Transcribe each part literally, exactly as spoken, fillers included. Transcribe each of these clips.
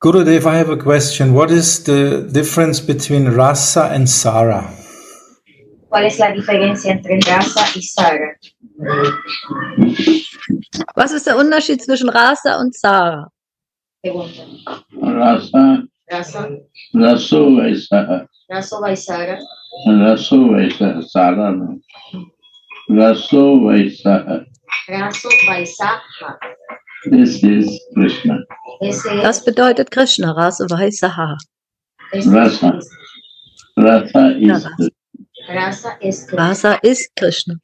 Gurudev, I have a question. What is the difference between rasa and sara? ¿Cuál es la diferencia entre Rasa y Sara? Was ist der Unterschied zwischen Rasa und Sara? Pregunta. Rasa, Rasa, Raso Vaisa, Raso Vaisara, Raso Vaisa, Sara no. Raso Vaisa, Raso Vaisaha. this is Krishna. Ese es, Das bedeutet Krishna, Rasa Vaisaha. ese Rasa. es Rasa Ja, is Rasa. Rasa es Krishna. Rasa ist Krishna.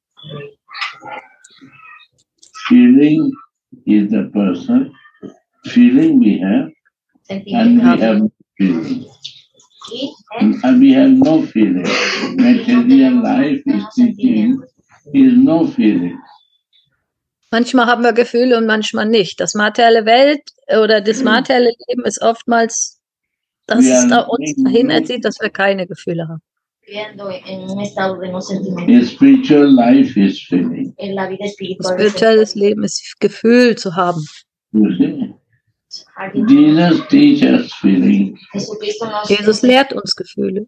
feeling is the person. Feeling we have, and we Sentimiento. have no feeling. Y es And we have no feeling. Material life is teaching is no feeling. Manchmal haben wir Gefühle und manchmal nicht. Das materielle Welt oder das materielle Leben ist oftmals, dass Ja, es da uns dahin erzieht, dass wir keine Gefühle haben. viviendo en un estado de no sentimiento. The spiritual life is feeling. En la vida espiritual. de Spirituelles Leben ist Gefühl zu haben. You see? Alguien- Jesus teaches feeling. Jesucristo nos Jesus lehrt uns Gefühle.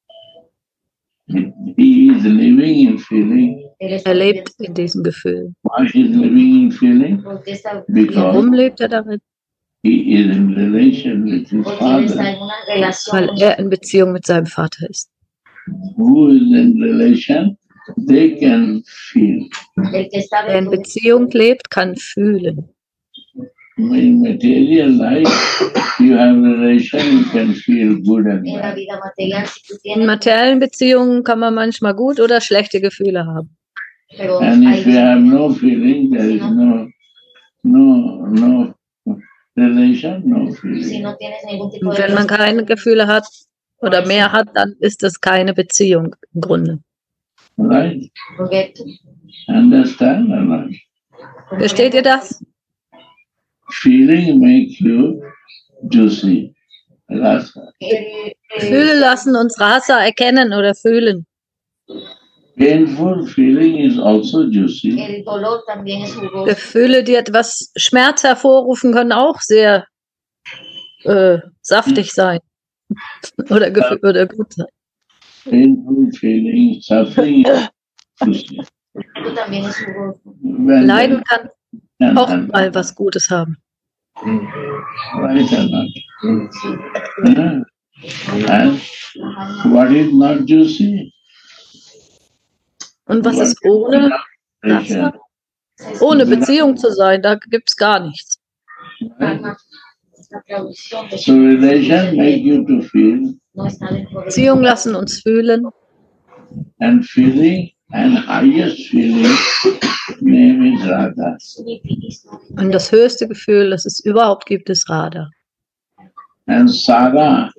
He is living in feeling. Él está Er lebt viviendo. in diesen Gefühlen. Why he is living in feeling? Porque está Because Warum lebt er darin? he is in relation with his Porque él está father. en una relación Weil con er in Beziehung mit seinem Vater ist. Who is in relation, they can feel. el que está Wer in dentro de Beziehung lebt, kann fühlen. In material life, you have relation, you can feel good and en la bad. vida material, si tú In tienes, materiellen Beziehungen kann man manchmal gut oder schlechte Gefühle haben. pero And hay if you have no feeling, there is no, no, no relation, no si feeling. no tienes ningún tipo Und de wenn man relación, keine Gefühle hat oder mehr hat, dann ist das keine Beziehung im Grunde. Right? correcto. Understand or not? Versteht ihr das? Feeling make you juicy. Rasa. El- Gefühle lassen uns Rasa erkennen oder fühlen. Painful feeling is also juicy. el dolor también es jugoso. Gefühle, die etwas Schmerz hervorrufen, können auch sehr äh, saftig sein. Oder, gefü- oder gut sein. Painful feeling, suffering is juicy. Esto también es jugoso. Well Leiden kann done. auch And- mal was Gutes haben. Right or not? Huh? And what is not juicy? Und was What ist ohne, relation? ohne Beziehung zu sein? Da gibt es gar nichts. Right? La traducción de So relation make you to feel, no está dentro de Beziehungen lassen uns fühlen. and feeling and highest feeling name is Radha. Und das höchste Gefühl, das es überhaupt gibt, ist Radha. And Sara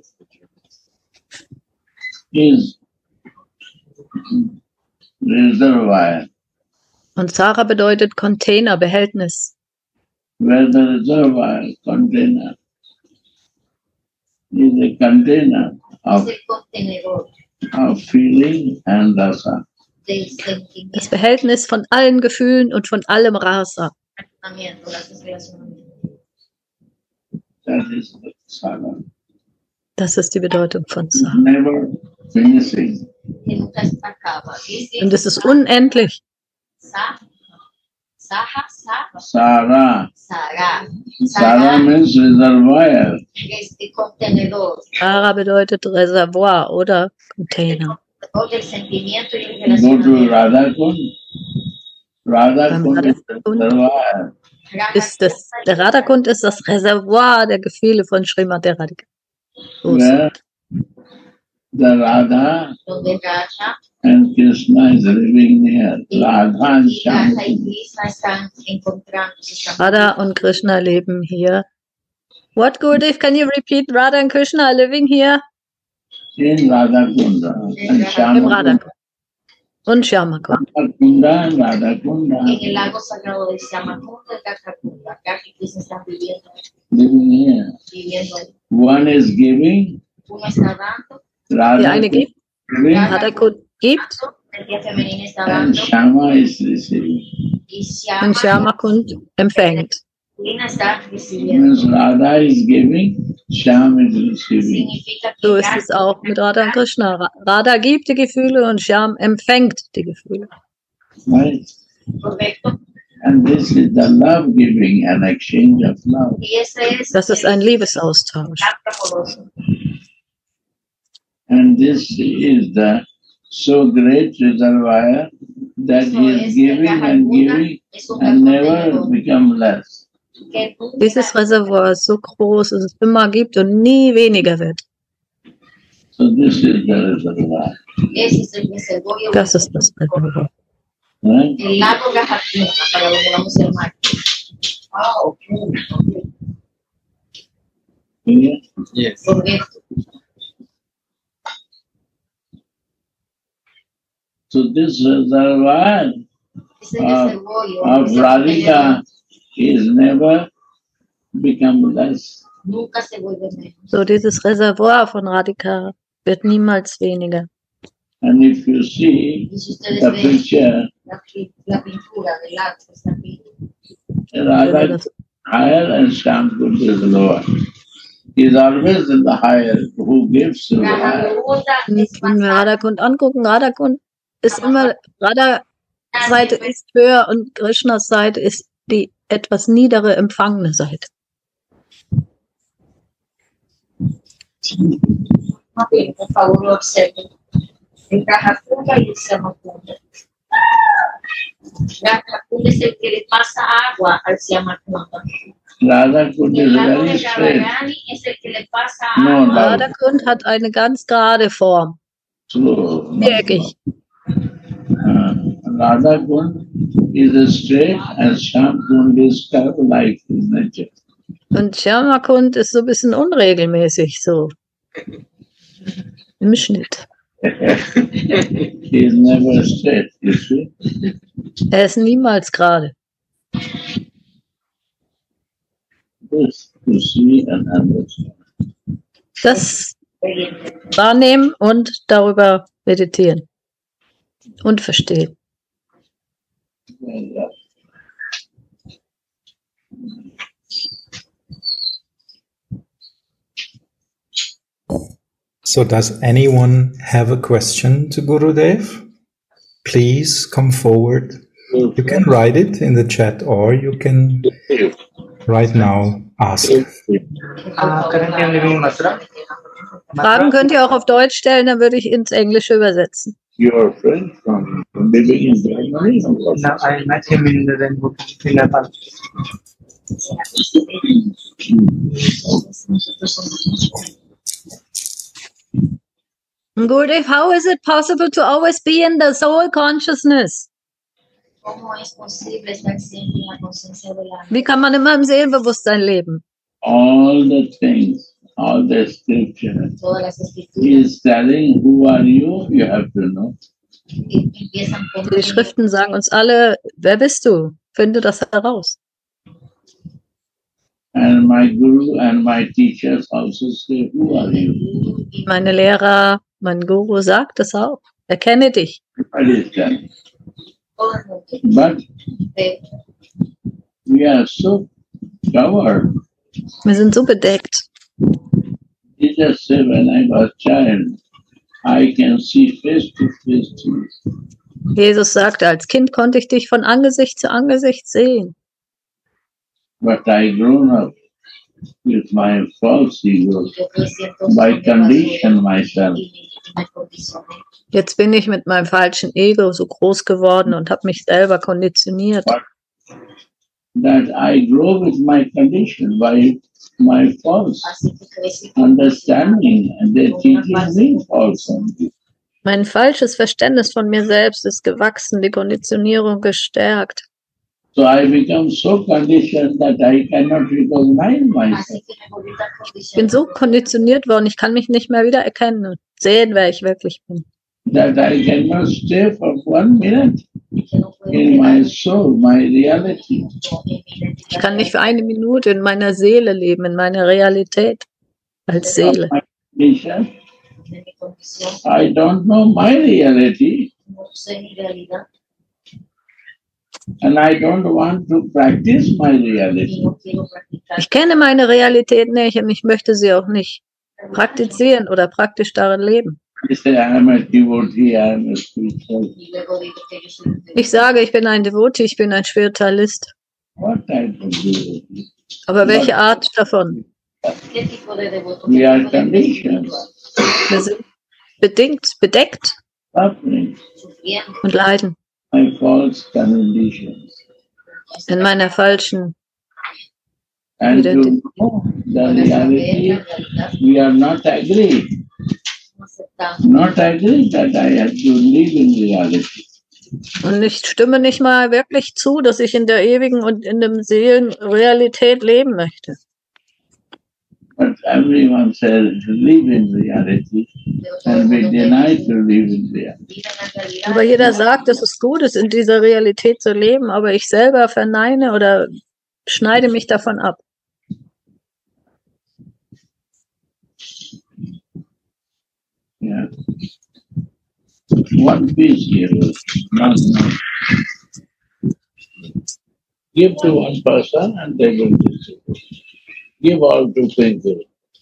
is reservoir, Und Sara bedeutet Container, Behältnis. where the reservoir container is a container es of, el contenedor of feeling and rasa. del Das sentimiento, Behältnis von allen Gefühlen und von allem Rasa. las relacionamientos. That is the Sara. Das ist die Bedeutung von Sara. Never finishing. Que nunca se acaba. Dice Und es ist unendlich. Sa, Saha, Sa, Sara. Sara. Sara Sara means reservoir. es el contenedor Sara bedeutet Reservoir oder Container. o del sentimiento y el Go to relacionamiento. Radha Kund. Radha Beim Kund is Radha Kund reservoir. Ist das, der Radhakund ist das Reservoir der Gefühle von Srimati Radhika. So ist Where the Radha Donde Radha and Krishna is living near. Radha and Shyam. Radha y Krishna están encontrándose. están- Radha und Krishna leben hier. What, Gurudev, can you repeat? Radha and Krishna are living here? In Radha Kunda. And Im Shyama Radhakund. Und Shyamakund. Kunda and Radha Kunda En el lago sagrado de Shyamakunda y Radhakunda, Radha y Krishna están viviendo, living here. viviendo ahí. One is giving, Uno está dando, Die Radha eine is gibt, giving, Radhakund gibt el día femenino está and dando Shyama is receiving. y und Shyama Shyamakund empfängt. Krishna está recibiendo. Means Radha is giving, Shyam is receiving. Significa So que ist es auch mit Radha und Krishna. Ra- Radha gibt die Gefühle und Shyam empfängt die Gefühle. Right? correcto. And this is the love giving, an exchange of love. Y ese es Das ist ein Liebesaustausch. acto amoroso. And this is the so great reservoir that Eso he is es giving la and laguna, giving es un and cajón never de oro become less. que nunca Dieses Reservoir ist so groß, dass es immer gibt und nie weniger wird. So this is the reservoir. ese es el reservorio. Das ist das Reservoir. Right? El lago Gajapuna, para donde vamos el martes. Ah, ok. Yeah. Yes. Correcto. So this reservoir Ese of, reservorio of ese Radhika contenedor, is never become less. nunca se vuelve menos. So dieses Reservoir von Radhika wird niemals weniger. And if you see Y si ustedes the ven picture, la, pi- la pintura del lago, está aquí. Radha is higher and Shamkund is lower. He is always in the higher who gives to the La higher. laguna Und es wenn wir más Radhakund angucken, Radhakund ist immer, Radha Seite alta. ist höher und Krishnas Seite ist die etwas niedere empfangene Seite. Ok, por favor, observen. El Gajapuna y el Siamakunda. Gajapuna es el que le pasa agua al Siamakunda. Radha Kund Y is el lago very de straight. Gavarani es el que le pasa No, agua. no. Radhakund hat eine ganz gerade Form, Slow. not viereckig. Uh, Radha Kund is straight and Shamkund is curved like his nature. Und Shyamakund ist so ein bisschen unregelmäßig, so im Schnitt. He is never straight, you see. Er ist niemals gerade. This to see and understand. Das wahrnehmen und darüber meditieren und verstehen. And, uh, So does anyone have a question to Gurudev? Please come forward. You can write it in the chat or you can right now ask. Uh, currently I'm living in Mathura. Fragen könnt ihr auch auf Deutsch stellen, dann würde ich ins Englische übersetzen. your friend from living in Germany? or what? Now I met him in the Rainbow in Nepal. Gurudev, how is it possible to always be in the soul consciousness? ¿Cómo es posible estar siempre en la conciencia del alma? Wie kann man immer im Seelenbewusstsein leben? All the things, all the scripture Todas las escrituras is telling who are you, you have to know. que empiezan con Die Schriften sagen uns alle, wer bist du? Finde das heraus. And my guru and my teachers also say, who are you? Meine Lehrer, mein Guru sagt es auch. Erkenne dich. What is that? todas las But de we are so covered. Wir sind so bedeckt. Jesus said, when I was child, I can see face to face things. Jesus sagte, als Kind konnte ich dich von Angesicht zu Angesicht sehen. But I grown up with my false ego. yo crecí entonces By con mi condition basura myself. y me condicioné. Jetzt bin ich mit meinem falschen Ego so groß geworden und habe mich selber konditioniert. That I grow with my condition by my false Así que crecí con understanding, and they're teaching me also. Mein falsches Verständnis von mir selbst ist gewachsen, die Konditionierung gestärkt. So I become so conditioned that I cannot recognize myself. Así que me volví tan Ich bin so condicionada konditioniert worden, ich kann mich nicht mehr wieder erkennen und sehen, wer ich wirklich bin. That I cannot stay for one minute y que no puedo in my quedar soul, my reality. en mi identidad. Ich kann nicht für eine Minute in meiner Seele leben, in meiner Realität als Seele. My condition, de mi condición, I don't know my reality. no sé mi realidad. And I don't want to practice my Y reality. no quiero practicar. Ich kenne meine Realität nicht und ich möchte sie auch nicht praktizieren oder praktisch darin leben. I say I am a devotee, I am a spiritual. Y luego digo que yo soy un Ich sage, ich bin ein Devotee, ich bin ein Spiritualist. What type of devotee? Aber welche Art davon? ¿Qué tipo de devoto? We ¿Qué are tipo de conditioned, espiritual? Wir sind bedingt, bedeckt suffering Sufriendo. und leiden by false conditions. in meiner falschen. And to Identity. know the Para saber reality, la realidad, we are not agreed. no aceptamos. Not agreed that I have to live in reality. Und ich stimme nicht mal wirklich zu, dass ich in der ewigen und in dem Seelenrealität leben möchte. But everyone says live in reality, Pero todo el and we mundo deny quiere to live in reality. vivir en la realidad. Aber jeder sagt, dass es gut ist, in dieser Realität zu leben, aber ich selber verneine oder schneide mich davon ab. Yeah. One piece here, not much. Give to one person and they will distribute. Give all to people.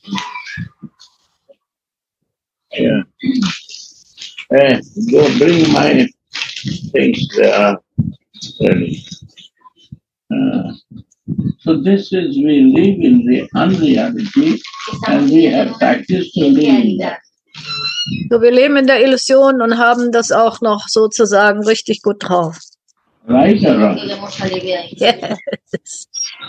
Yeah. Hey, go bring my things, they are ready. Uh, so this is, we live in the unreality and we have practiced to live in that. So, wir leben in der Illusion und haben das auch noch sozusagen richtig gut drauf. Right or wrong? Podemos salir de ahí. Yes.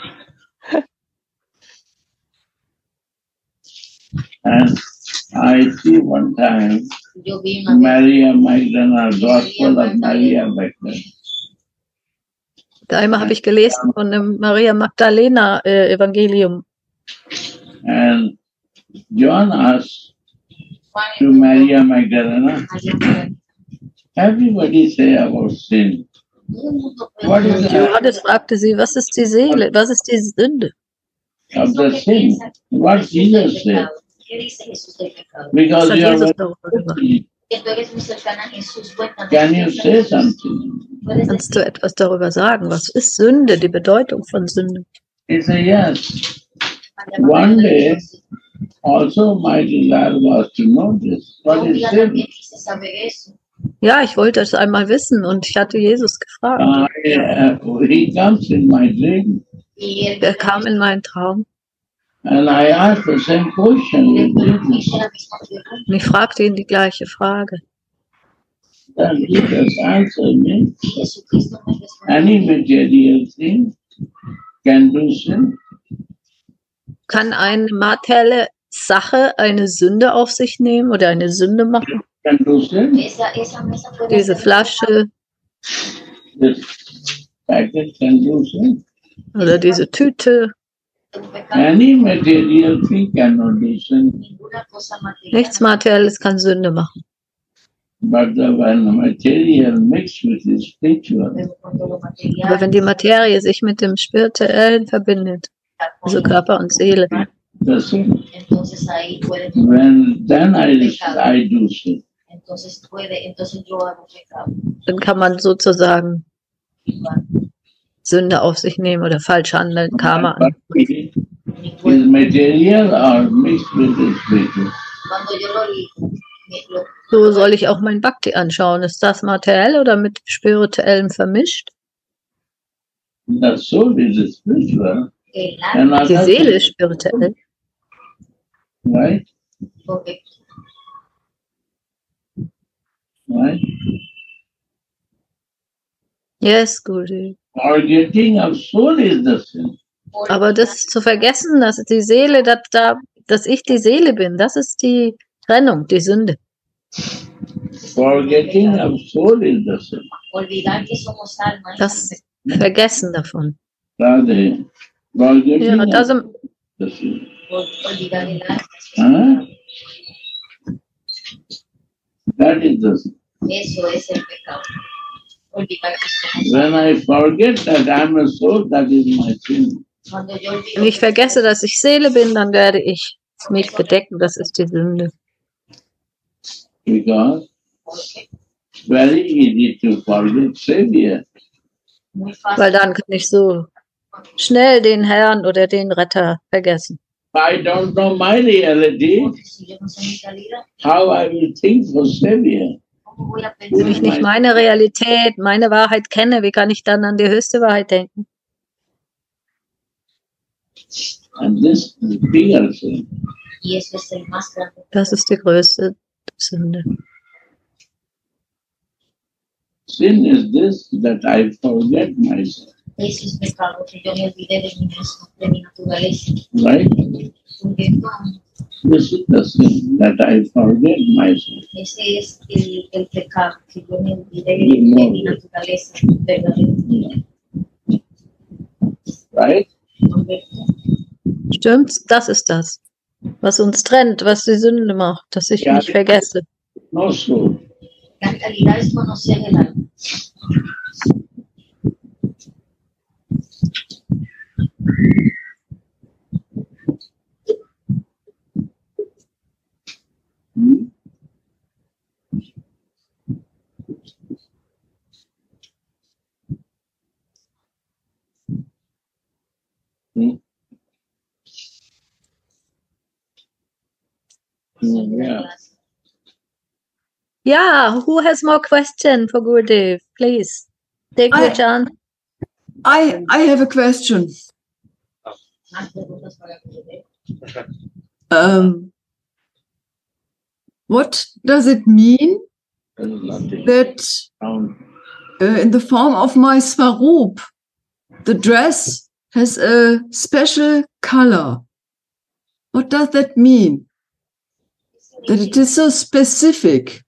And I see one time Yo vi una vez Maria Magdalena, Gospel of Maria Magdalena. Einmal habe ich gelesen von dem Maria Magdalena äh, Evangelium. And John asked Juan to Maria Magdalena, María, everybody say about sin. todo el mundo puede What is decir, the Johannes fragte sie, was ist die Seele, was ist die Sünde? ¿qué of es lo the que sin? piensa What Jesús del Jesus said? pecado? ¿Qué dice Jesús del pecado? Because Was hat you are Jesus very darüber gesagt? good, Que tú eres muy cercana a Jesús. Cuéntame. can you ¿qué piensa say Jesús? something? ¿Puedes Kannst du decir? etwas darüber sagen? Was ist Sünde, die Bedeutung von Sünde? He said, yes. María One Magdalena day, dijo así, also my desire was to know this. yo What un is día sin? también quise saber eso. Ja, ich wollte es einmal wissen und ich hatte Jesus gefragt. I, uh, he comes in my dream Y él Er kam in meinen Traum and I asked the same question le with Jesus. hice la misma pregunta. und ich fragte ihn die gleiche Frage. Then Jesus answered me, Y Jesucristo me respondió, any material thing can do sin. Kann eine materielle Sache eine Sünde auf sich nehmen oder eine Sünde machen? Can do sin. esa, esa mesa puede Diese hacer Flasche This packet can do sin. oder diese Tüte, un pecado. Any material thing cannot do sin. Ninguna cosa material. nichts Materielles kann Sünde machen. But the, when the material mixed with the spiritual, Pero cuando lo Aber material wenn die Materie sich mit dem Spirituellen verbindet, está also con- Körper und Seele, the sin. entonces ahí puede, When then I, I do sin. entonces puede, entonces yo hago pecado. dann kann man sozusagen Igual. Sünde auf sich nehmen oder falsch handeln, Karma But an. is Mi cuerpo, material or mixed with the spiritual? cuando yo lo ligo, me- lo, So soll ich auch mein Bhakti anschauen. Ist das materiell oder mit spirituellem vermischt? The soul is spiritual. el And alma, Die other Seele thing, ist spirituell. right? correcto. Right? Yes, Guru. Forgetting of soul is the sin. Aber das zu vergessen, dass die Seele, dass, da, dass ich die Seele bin, das ist die Trennung, die Sünde. Forgetting of soul is the sin. Olvidar que somos alma. es Das un Vergessen davon. Radhe. Forgetting Ja, das, of the sin. pecado. Olvidar el alma. Huh? That is the sin. Eso es el pecado. Olvidar que somos When alma. I forget that I am a soul, that is my sin. Cuando yo olvido wenn ich que vergesse, dass ich Seele bin, dann werde ich mich bedecken. Das ist die Sünde. Because somos- it's very easy to forget Savior. muy weil fácil. dann kann ich so schnell den Herrn oder den Retter vergessen. I don't know my reality, Porque si yo no sé mi realidad, how I will think for Savior. ¿cómo voy a Wenn pensar? ich nicht meine Realität, meine Wahrheit kenne, wie kann ich dann an die höchste Wahrheit denken? And this is bigger sin. Y eso es el más grande. Das ist die größte Sünde. Sin is this, that I forget myself, Eso es pecado, que yo me olvidé de mí mismo, de mi naturaleza. right? Porque, no, This is the sin, that I forget myself. ese es el, el pecado, que yo me olvidé de mi naturaleza verdadera. Right? Correcto. Stimmt? Das ist das, was uns trennt, was die Sünde macht, dass ich Ja. mich vergesse. No soul. La realidad es conocer el alma. Hmm? Hmm? Hmm, yeah. Yeah, who has more question for Gurudev? Please, take your I- chance. I I have a question. Más preguntas para Gurudev. Um, what does it mean There is nothing. that Sound. uh, in the form of my Swarup, the dress has a special color? What does that mean? That it is so specific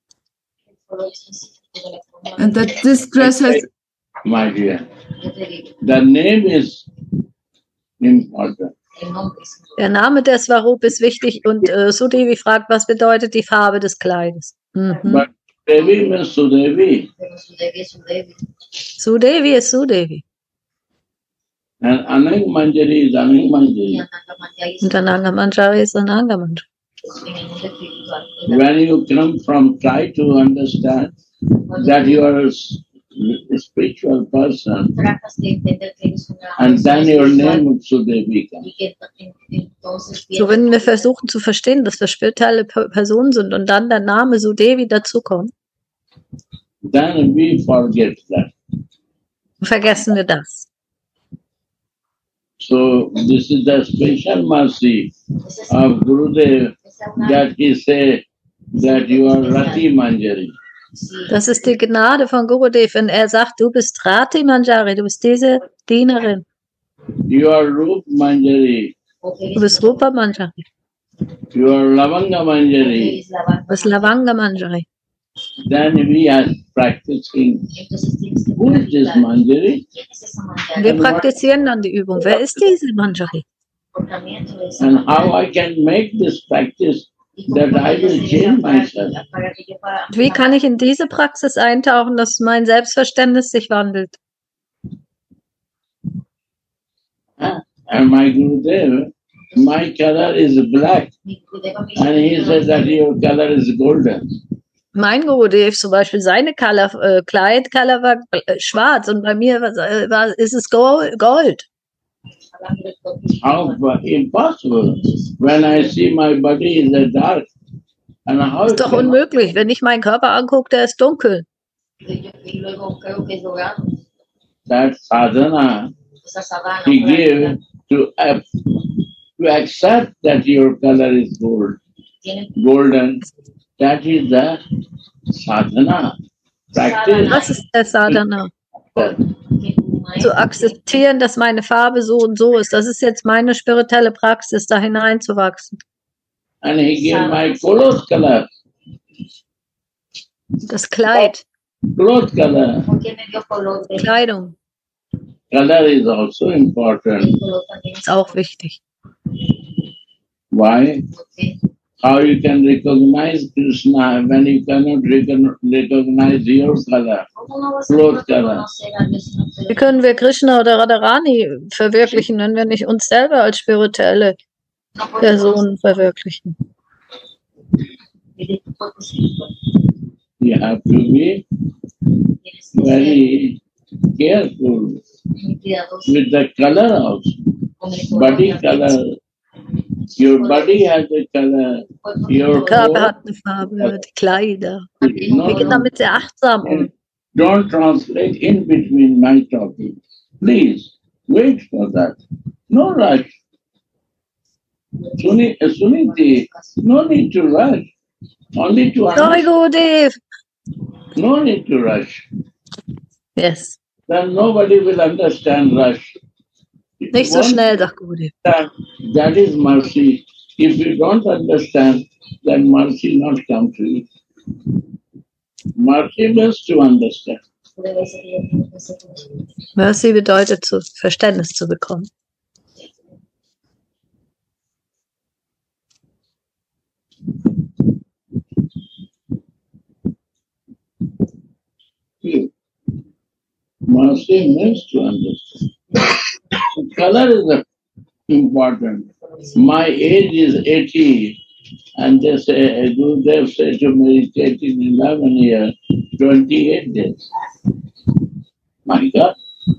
and that this dress has. My dear, Yo te digo, the name is important. el nombre es Der Name des Swarup ist wichtig und äh, Sudevi fragt, was bedeutet die Farbe des Kleides? Mhm. But Devi means Sudevi, pero su debi es su debi. Sudevi ist Sudevi and Anang Manjari is Anang Y Manjari. Ananga Manjari es und Ananga Manjari ist Ananga Manjari. en el mundo espiritual. When you come from, try to understand that you are a s- a spiritual person, Tratas de entender que eres una and then your persona name is Sudevi. y que en- entonces So, wenn wir versuchen zu verstehen, dass wir spirituelle Pe- Personen sind und dann der Name Sudevi dazukommt, Then we forget that. vergessen wir das. So this is the special mercy of Gurudev that he say that you are Rati Manjari. Das ist die Gnade von Gurudev, wenn er sagt, du bist Rati Manjari, du bist diese Dienerin, You are Rup Manjari. du bist Rupa Manjari, You are Lavanga Manjari. du bist Lavanga Manjari. Then we are practicing. Who is this Manjari? Und wir praktizieren dann die Übung. Wer ist diese Manjari? And how I can make this practice that I will change myself. Wie kann ich in diese Praxis eintauchen, dass mein Selbstverständnis sich wandelt? And my Gurudev, my color is black. And he said that your color is golden. Mein Gurudev zum Beispiel, seine Color, äh, Kleidcolor war äh, schwarz und bei mir war, äh, war, ist es Gold. Gold. How impossible. When I see my body is a dark. And how Ist doch can- unmöglich. Wenn ich meinen Körper angucke, der ist dunkel. that sadhana he gave to, uh, to accept that your color is gold, golden. That is the sadhana. Practice. Das ist der Sadhana. Zu akzeptieren, dass meine Farbe so und so ist. Das ist jetzt meine spirituelle Praxis, da hineinzuwachsen. And he gave my clothes color. Das Kleid, Cloth color. Kleidung Color is also important. ist auch wichtig. Why? How you can recognize Krishna when you cannot recon- recognize your color, cloth color. Wie können wir Krishna oder Radharani verwirklichen, wenn wir nicht uns selber als spirituelle Personen verwirklichen? You have to be very careful muy cuidadoso with the color also. con el color Body también. color. Your body has a color. Your Der Körper whole, hat eine Farbe, die Kleider. no, Wir gehen no, damit sehr achtsam um. don't translate in between my talking. Please wait for that. No rush. Suni, Suniti, no need to rush. Only to Sorry, understand. Gurudev. No need to rush. Yes. Then nobody will understand rush. If Nicht you so want schnell, to sagt Gurudev. understand, that is mercy. If you don't understand, then mercy not come to you. Mercy means to understand. Debe ser que yo tengo que ser como- Mercy bedeutet, zu, Verständnis zu bekommen. You. Mercy means to understand. The color is the important. My age is eighty, and they say, Gurudev said to meditate in eleven years, twenty-eight days. My God.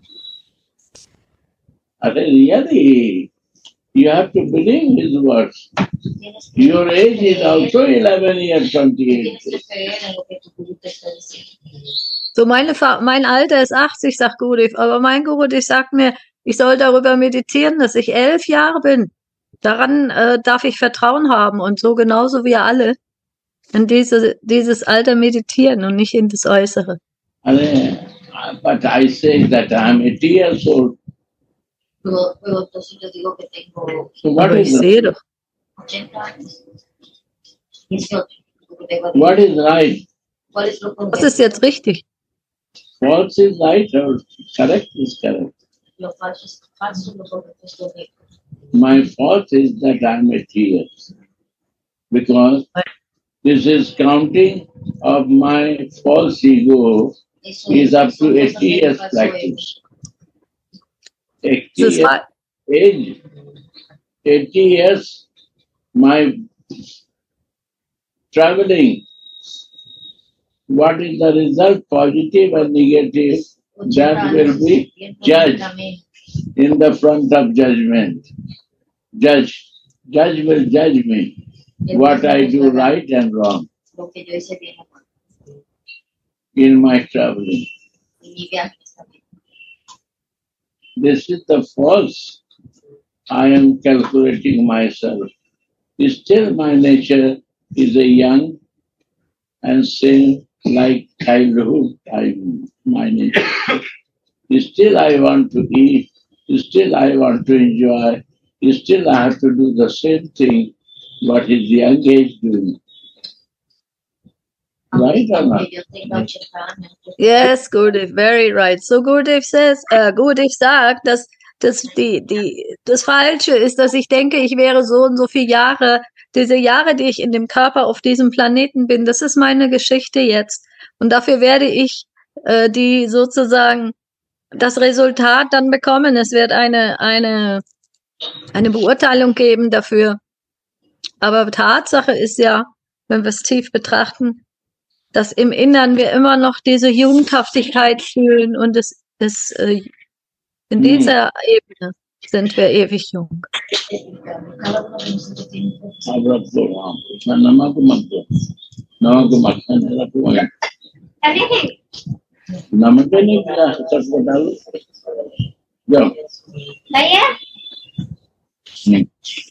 I said, really? You have to believe his words. Tienes que Your age is creer- also eleven years, twenty-eight tienes que days. creer en lo que tu guru te está diciendo. So, meine Fa mein Alter ist achtzig, sagt Gurudev, aber mein Gurudev sagt mir, ich soll darüber meditieren, dass ich elf Jahre bin. Daran äh, darf ich Vertrauen haben und so genauso wie alle in diese, dieses Alter meditieren und nicht in das Äußere. And, but I say that I am eighty years old. Pero, pero entonces yo digo que tengo So what Aber ich is sehe doch, ochenta años. dieciocho. Porque tengo what is right? ¿Cuál es lo was ist correcto? jetzt richtig? False is right or correct is correct. Lo falso es falso, lo correcto es correcto. My fault is that I am eighty years. Because this is counting of my false ego Eso is up to son cosas eighty del years falso ego. practice. eighty Es ist years fa- age. eighty years my traveling. What is the result, positive and negative? That will be judged in the front of judgment. Judge. Judge will judge me what I do right and wrong Lo que yo hice bien o mal. in my traveling. Y mi viaje también. This is the false. I am calculating myself. Still my nature is a young and same like childhood time, my nature. Still I want to eat. Still I want to enjoy. Still I have to do the same thing what is young age doing. Right or not? Aunque yo tenga ochenta años. yo- Yes, Gurudev, very right. So Gurudev says, äh, Gurudev sagt, dass, dass die, die, das Falsche ist, dass ich denke, ich wäre so und so viele Jahre, diese Jahre, die ich in dem Körper auf diesem Planeten bin, das ist meine Geschichte jetzt. Und dafür werde ich äh, die sozusagen das Resultat dann bekommen. Es wird eine, eine, eine Beurteilung geben dafür. Aber Tatsache ist ja, wenn wir es tief betrachten, dass im Innern wir immer noch diese Jugendhaftigkeit fühlen und es ist äh, in Mhm. dieser Ebene sind wir ewig jung. Cada uno de nosotros tiene un proceso. Abra program. Namaku mantra. Namaku mantra. Namaku mantra. Namaku ni kaya saswa dalu. Yo. ¿Vaya? Hmm.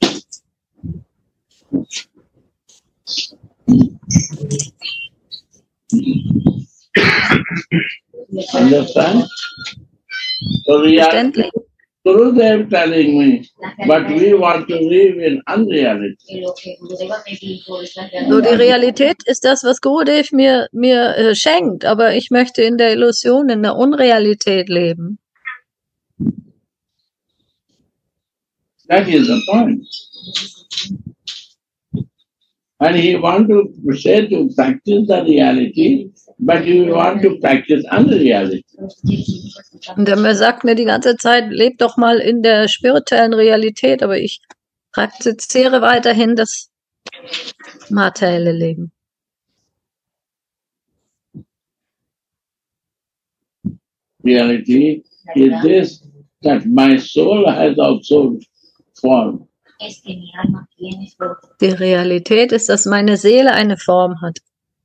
Understand? So we are Verständlich. Gurudev telling me, but we want to live in unreality. Y lo que Gurudeva me dijo es la So, die realidad. Realität ist das, was Gurudev mir, mir äh, schenkt, aber ich möchte in der Illusion, in der Unrealität leben. That is the point. And he want to say to practice the reality, but you want to practice unreality. Und er sagt mir die ganze Zeit, leb doch mal in der spirituellen Realität, aber ich praktiziere weiterhin das materielle Leben. reality is this, that my soul has also form. Es que mi alma tiene forma. Die Realität ist, dass meine Seele eine Form hat.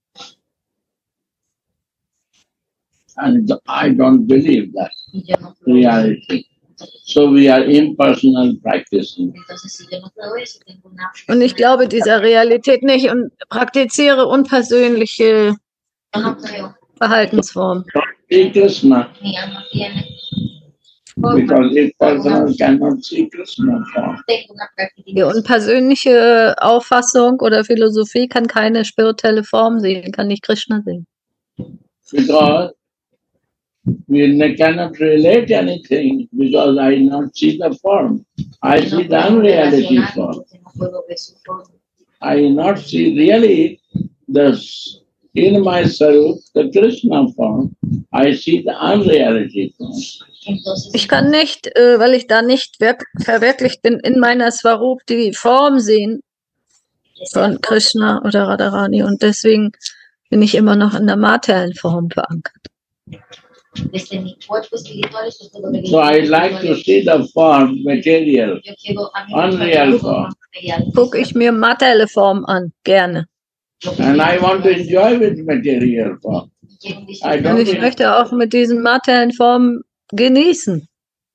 And I don't believe that Y yo no creo eso. reality. So we are impersonal practicing. Entonces, si yo no creo eso, tengo una... Und ich glaube dieser Realität nicht und praktiziere unpersönliche Yo no creo. Verhaltensformen. See Krishna, Mi alma tiene forma. because if personal cannot see Krishna form. Tengo una práctica. Die unpersönliche Auffassung oder Philosophie kann keine spirituelle Form sehen, kann nicht Krishna sehen. Because we ne- cannot relate anything because I not see the form. I No see the puedo unreality relacionar form. porque no puedo ver su forma. I not see really the s- in my Sarup, the Krishna form. I see the unreality form. Entonces, Ich kann nicht, äh, weil ich da nicht wirk- verwirklicht bin, in meiner Swarup die Form sehen von Krishna oder Radharani und deswegen bin ich immer noch in der materiellen Form verankert. desde mi cuerpo espiritual, esto es todo lo que So yo I like to see the form, material. Yo quiero a mí me gusta Unreal ver la form. forma material. Gucke ich mir materielle Form an, gerne. Lo que And I quiero want to es- enjoy with material form. quiero I disfrutar don't Und ich think- möchte auch mit diesen materiellen Formen genießen.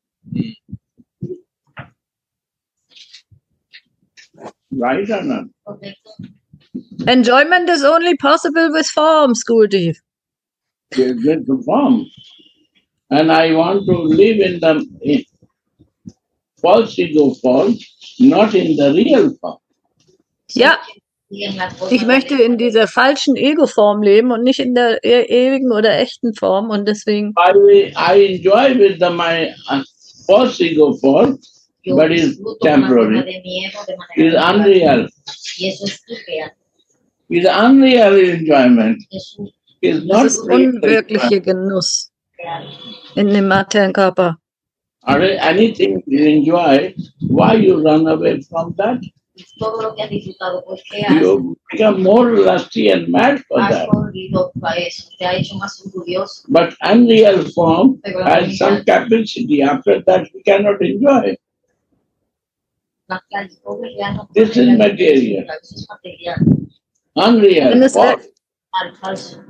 Right or not? correcto. Enjoyment is only possible with forms, Gurudev. Get get the form. And I want to live in the in false ego form, not in the real form. Ja, Y en la forma ich möchte in dieser falschen Ego-Form leben und nicht in der e ewigen oder echten Form und deswegen I, I enjoy with the, my uh, false ego form, yo but it's disfruto con la forma temporary. de mi ego de manera It's temporal. unreal. Y eso es irreal. It's unreal enjoyment. Es un It's das not ist real unwirkliche Genuss real. in dem materiellen Körper. Or anything you enjoy, why you run away from that? Y todo lo que has disfrutado, ¿por qué has, You become more lusty and mad for has that. corrido para eso? Te ha hecho más orgulloso. But unreal form has some capacity. After that, we cannot enjoy. La la pobre real no This puede is real- material. Eso es material. Unreal Wenn es, form. Al falso.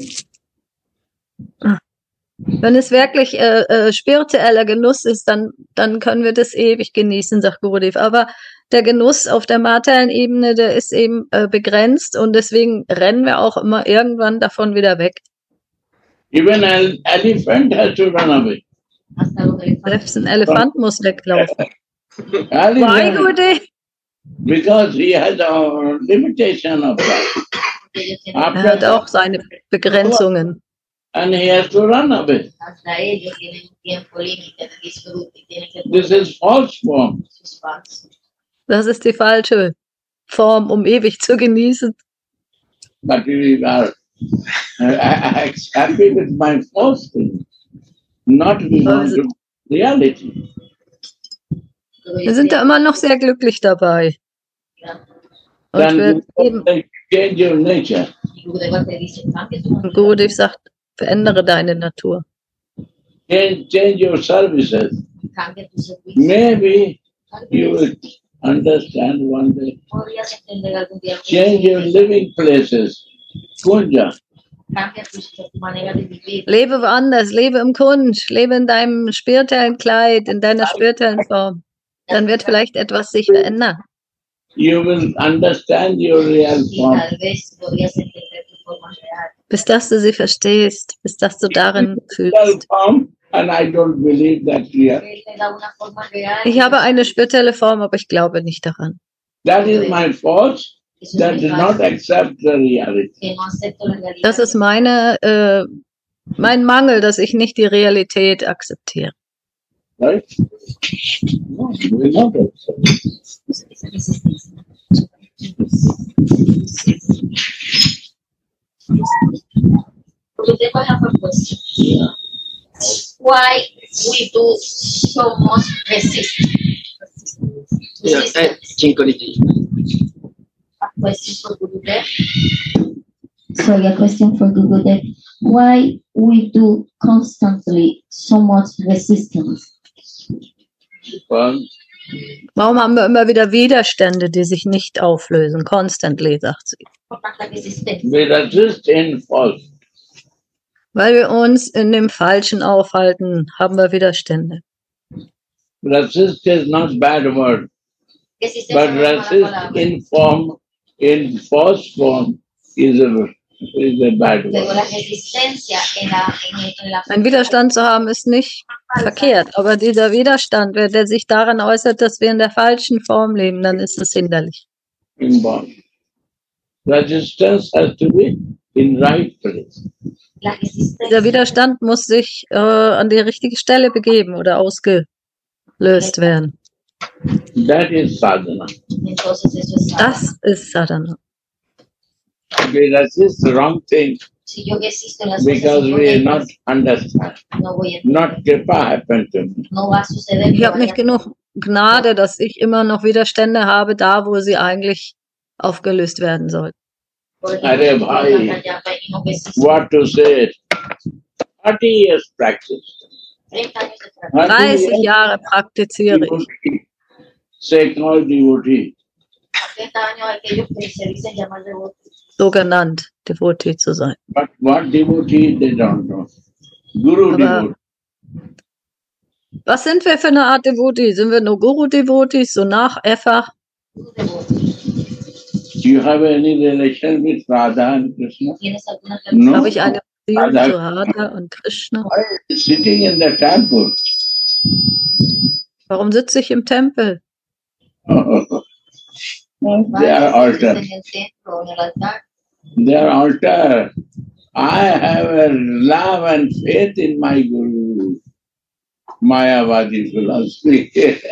wenn es wirklich äh, äh, spiritueller Genuss ist, dann, dann können wir das ewig genießen, sagt Gurudev. Aber der Genuss auf der materiellen Ebene, der ist eben äh, begrenzt und deswegen rennen wir auch immer irgendwann davon wieder weg. Even an elephant has to run away. Hasta los elefantes. Selbst ein Elefant muss weglaufen. Why, Elephant, Gurudev? because he has a limitation of that. Porque ellos tienen- Er After hat auch seine Begrenzungen. and he has to run away. Hasta ellos tienen un tiempo límite de disfrute y tienen que This is false form. Eso es falso. Das ist die falsche Form, um ewig zu genießen. But we are uh, happy with my false thing, not we want to reality. Pero Wir ellos sind da tienen- immer noch sehr glücklich dabei. Ja. Und Then wir you eben, like change your nature. Y Gurudeva te dice, cambia tu und Gurudev sagt, verändere deine Natur. Change, change your services. cambia tu servicio. Maybe Tal you vez will understand one day. podrías entender algún día. Change your living places. Kunja. Cambia tu, tu manera de vivir. Lebe woanders, lebe im Kunsch, lebe in deinem spirituellen Kleid, in deiner spirituellen Form. Dann wird vielleicht etwas sich verändern. You will understand your real Y form. tal vez podrías entender tu forma real. Bis dass du sie verstehst, bis dass du darin Real fühlst. form, and I don't believe that real. Él te da una forma real. Ich habe eine spirituelle Form, aber ich glaube nicht daran. That is my fault. Eso es That mi does falta, not accept the reality. que no acepto la realidad. Das ist meine, äh, mein Mangel, dass ich nicht die Realität akzeptiere. Right? No, we will not accept. Esa resistencia. Gurudeva, I have a question. Yeah. Why we do so much resist? Yeah, eh, Resistance. Chinkoniji. A question for Gurudev. Sorry, a question for Gurudev. Why we do constantly so much resistance? Because Warum haben wir immer wieder Widerstände, die sich nicht auflösen? Constantly, sagt sie. we resist in false. Weil wir uns in dem Falschen aufhalten, haben wir Widerstände. Resist is not bad word, but resist in form, in false form, is a is a bad Luego la word. resistencia en la, en, en la Ein Widerstand zu haben ist nicht verkehrt, aber dieser Widerstand, der der sich daran äußert, dass wir in der falschen Form leben, dann ist es hinderlich. Inborn. Resistance has to be in right place. la Dieser resistencia. Widerstand muss sich äh, an die richtige Stelle begeben oder ausgelöst werden. That is sadhana. Entonces eso es sadhana. Das ist Sadhana. We resist the wrong thing Si yo resisto en las because cosas we not incorrectas, understand. no voy a Not kripa happen to me. no va a suceder. Ich que habe nicht vaya- genug Gnade, dass ich immer noch Widerstände habe, da wo sie eigentlich aufgelöst werden sollten. Por ejemplo, Arre, si yo bhai. voy a Yapa y no resisto. What to say? thirty years practice. treinta años de trabajo. dreißig Jahre praktiziere ich. Devotee, say called devotee. treinta años aquellos que se dicen llamar devotos. So genannt, Devotee zu sein. But what devotee they don't know. Guru Aber- devotee. Was sind wir für eine Art Devotee? Sind wir nur Guru-Devotees, so nachäffach? Do you have any relation with Radha and Krishna? ¿Tienes alguna No. Habe ich eine Beziehung Radha- zu Radha und Krishna? Sitting in the temple. Warum sitze ich im Tempel? They are altar. en el templo o en el altar? They are altar. I have a love and faith in my Guru. Mayavadi philosophy.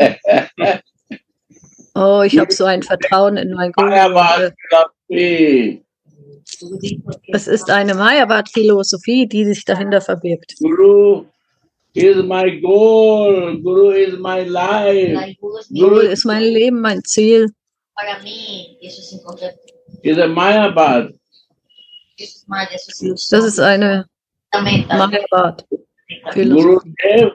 Oh, ich habe so ein Vertrauen in mein Guru. Mayavad philosophy. Es ist eine Mayavad-Philosophie, die sich dahinter verbirgt. Guru is my goal. Guru is my life. El Guru es mi Guru ist mein Leben, mein Ziel. para mí, y eso es incorrecto. Is a Mayavad. Eso es maya, eso es ilusión. Das ist eine Meta. Mayavad-Philosophie. Guru Dev.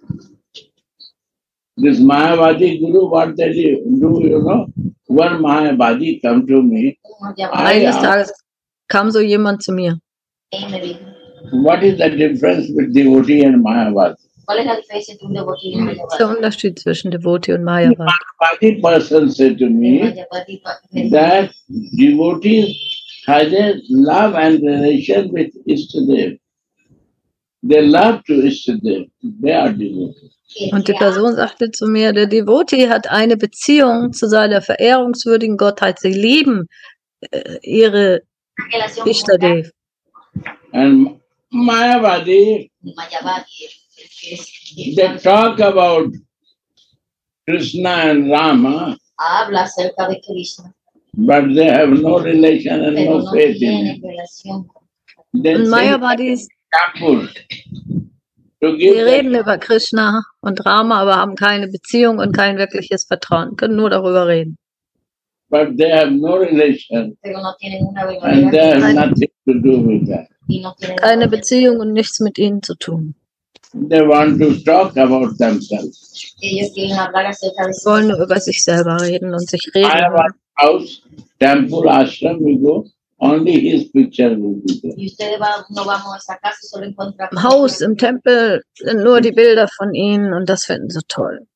This Mayavadi Guru, what they do, do, you know? One Mayavadi come to me. Uno llama I Eines asked, Tages kam so jemand zu mir. y me dijo, what is the difference between devotee and Mayavad? ¿cuál es la diferencia entre un devoto y un Was ist der mayavadi? Unterschied zwischen Devotee und Mayavad? Mayavadi person said to Un me mayavadi pa- me dijo, that devotee has a love and relation with Ishtadev. They love to Ishtadev. They are devotees. que Und die que Person sagte zu mir, der Devotee hat eine Beziehung zu seiner verehrungswürdigen Gottheit. Sie lieben äh, ihre una relación con Ishtadev. And Mayavadi, el mayavadi, el que es- they talk about Krishna and Rama, habla acerca de Krishna, but they have no relation and pero no no faith in tiene it. relación. They Und say Mayavadis, temple to die give reden them, über Krishna und Rama, aber haben keine Beziehung und kein wirkliches Vertrauen, können nur darüber reden. but they have no relation Pero no tienen una and they have verdadera nothing to do with that. y no tienen Keine Beziehung und nichts mit ihnen zu tun. They want to talk about themselves. Ellos quieren hablar acerca de Sie wollen nur über sich selber reden und sich reden. I have a house, temple, ashram, we go, only his picture will be there. Y ustedes va, no vamos a esa casa y solo encontramos Im Haus, im Tempel sind nur die Bilder von ihnen und das finden sie toll.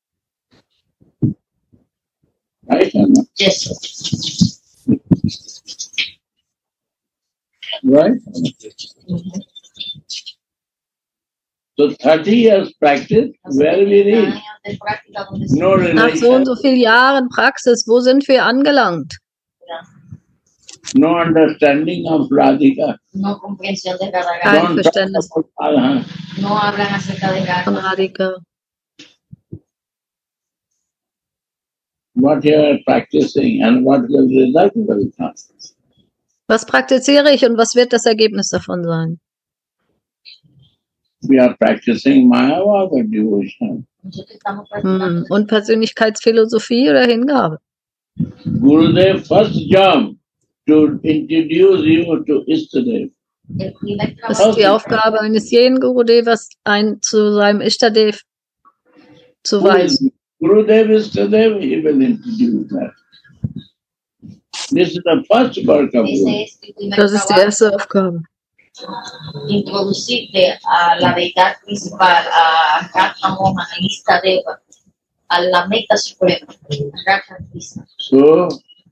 Right or not? Yes. Right? So thirty years practice, where we reach? Años de práctica donde se No Nach so und relation, so vielen Jahren Praxis, wo sind wir angelangt? no understanding of Radhika. no comprensión de Radha, Kein Don't talk Verständnis about Radha. no hablan acerca de von Radha. Radhika. What you are practicing and what will result will come. Was praktiziere ich und was wird das Ergebnis davon sein? We are practicing Mayavad or devotion. Nosotros estamos Hm. practicando Und Persönlichkeitsphilosophie oder Hingabe? Gurudev's first job to introduce you to Ishtadev. El primer Das trabajo ist die Aufgabe eines jeden Gurudevas, ein zu seinem Ishtadev zu Who is weisen. Gurudev Ishtadev? He will introduce that. This is the first work of ese Guru. es el primer Das ist die trabajo, erste Aufgabe. introducirte a la verdad principal, a Radha Mohan, a Istadeva, a la meta suprema, Radha Krishna. So,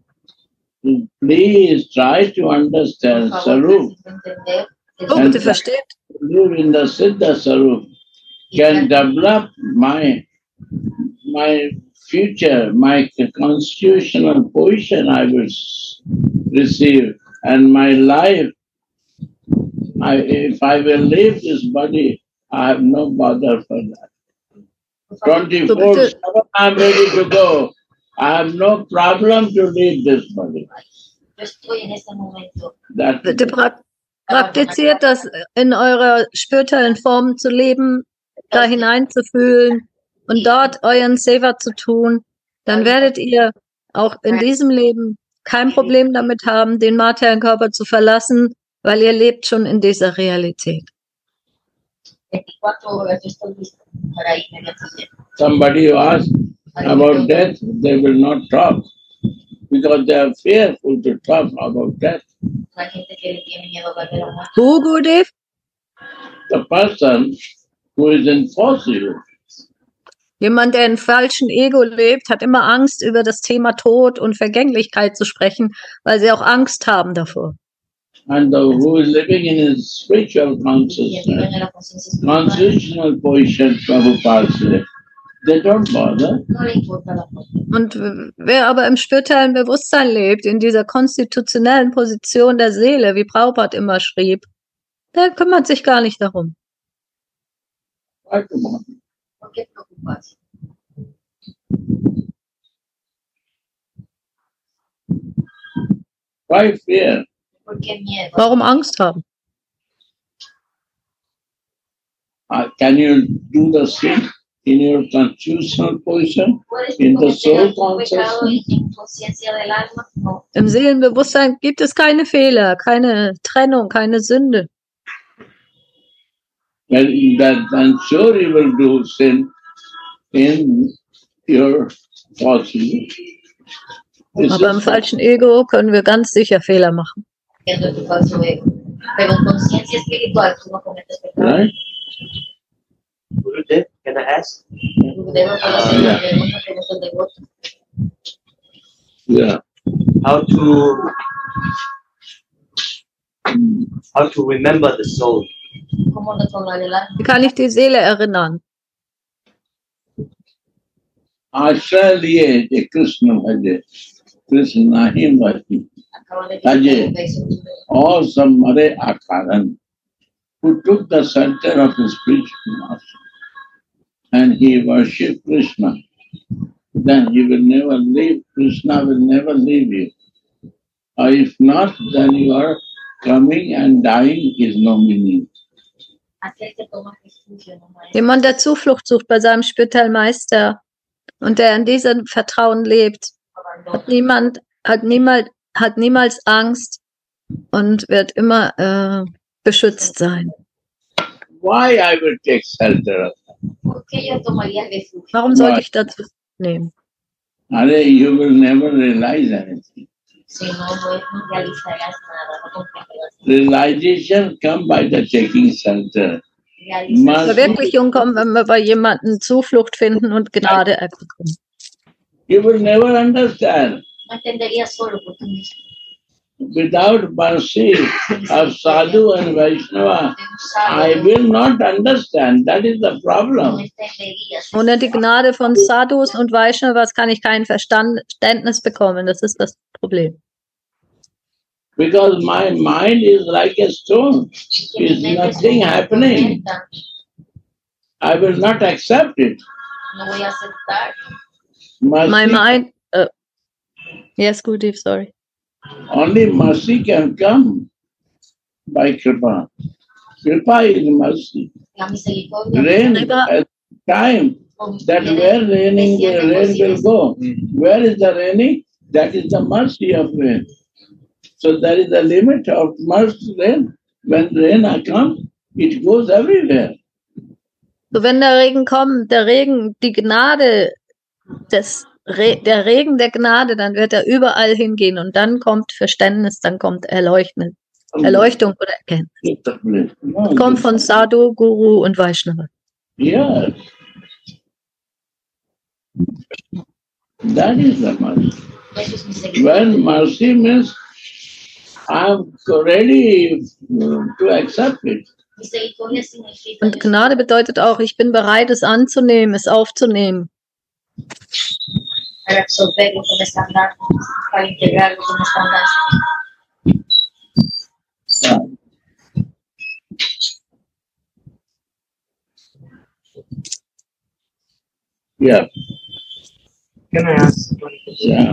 please try to understand Por favor, Sarup. entender el So, bitte versteht. Live in the Siddha Sarup can develop my my future, my constitutional position I will s- receive, and my life. I, if I will leave this body, I have no bother for that. twenty-four seven, I'm ready to go. I have no problem to leave this body. Yo estoy en este momento. That Bitte prak praktiziert das in eurer spirituellen Form zu leben, da hineinzufühlen und dort euren Seva zu tun. Dann werdet ihr auch in diesem Leben kein Problem damit haben, den materiellen Körper zu verlassen, weil ihr lebt schon in dieser Realität. veinticuatro horas yo estoy lista para irme de aquí. somebody who asks about death, they will not talk because they are fearful to talk about death. La gente que le tiene miedo a perder la muerte. Who, Gurudev? The person who is in false ego, Jemand, der in falschen Ego lebt, hat immer Angst, über das Thema Tod und Vergänglichkeit zu sprechen, weil sie auch Angst haben davor. and the, who is living in his spiritual Y el que consciousness, tiene la conciencia espiritual, constitutional position, Prabhupada said, they don't bother. no le importa la muerte. Und w- wer aber im spirituellen Bewusstsein lebt, in dieser konstitutionellen Position der Seele, wie Prabhupada immer schrieb, der kümmert sich gar nicht darum. Why to bother? ¿Por qué preocuparse? Why fear? ¿Por qué miedo? Warum Angst haben? Uh, can you do the same in your constitutional position? ¿Puedes in the cometer soul algún pecado consciousness? en conciencia del alma? No. Im Seelenbewusstsein gibt es keine Fehler, keine Trennung, keine Sünde. Well, that, then sure you will do sin in your false ego. This Aber im is- falschen Ego können wir ganz sicher Fehler machen. En tu falso ego. Pero en conciencia espiritual tú no cometes pecado. right? Gurudev, can I ask? Debo puedo hacer una pregunta que no soy devoto. Yeah. How to how to remember the soul? ¿Cómo recordar el alma? Wie kann ich die Seele erinnern? आश्रय लिए जे कृष्ण भजे कृष्ण नाही bhaji Acabo de Ayer. decir और सब मरे अकारण who took the center of his spiritual master and he worshipped Krishna, then he will never leave, Krishna will never leave you. Or if not, then you are coming and dying is no meaning. aquel que toma refugio no maestro. Jemand, der Zuflucht sucht bei seinem spirituellen Meister und der in diesem Vertrauen lebt, Abandono. hat niemand, hat niemals, hat niemals Angst und wird immer äh, beschützt sein. Why I will take shelter of that? ¿Por qué yo tomaría refugio? Warum sollte ich dazu nehmen? Are you will never realize anything. Si no, no, no realizarás nada, no comprenderás nada. Realization come by the taking shelter. Realizas- Mas- Verwirklichung kommt, wenn wir bei jemandem Zuflucht finden und Gnade erbekommen. You will never understand. No entenderías solo por ti mismo. Without mercy of sadhu and Vaishnava, I will not understand. That is the No problem. entenderías. Ohne die Gnade von Sadhus und Vaishnavas kann ich kein Verstand- Verständnis bekommen. Das ist das Problem. Because my mind is like a stone. Que mi Is mente es nothing una happening. tormenta. I will not accept it. No voy a aceptar. Mercy, My mind. Uh, yes, Gurudev, sorry. only mercy can come by Kripa. Kripa is mercy. La misericordia. Rain Kripa- has time that where raining, the rain will go. Where is the raining? That is the mercy of rain. So there is a limit of mercy rain. When rain comes, it goes everywhere. So, wenn der Regen kommt, der Regen, die Gnade, des Re der Regen der Gnade, dann wird er überall hingehen und dann kommt Verständnis, dann kommt Erleuchten, Erleuchtung oder Erkenntnis. Das kommt von Sadhu, Guru und Vaishnava. Yes. That is the mercy. When mercy means I'm ready to accept it. Und Gnade bedeutet auch, ich bin bereit, es anzunehmen, es aufzunehmen. Yeah. Can I ask one question?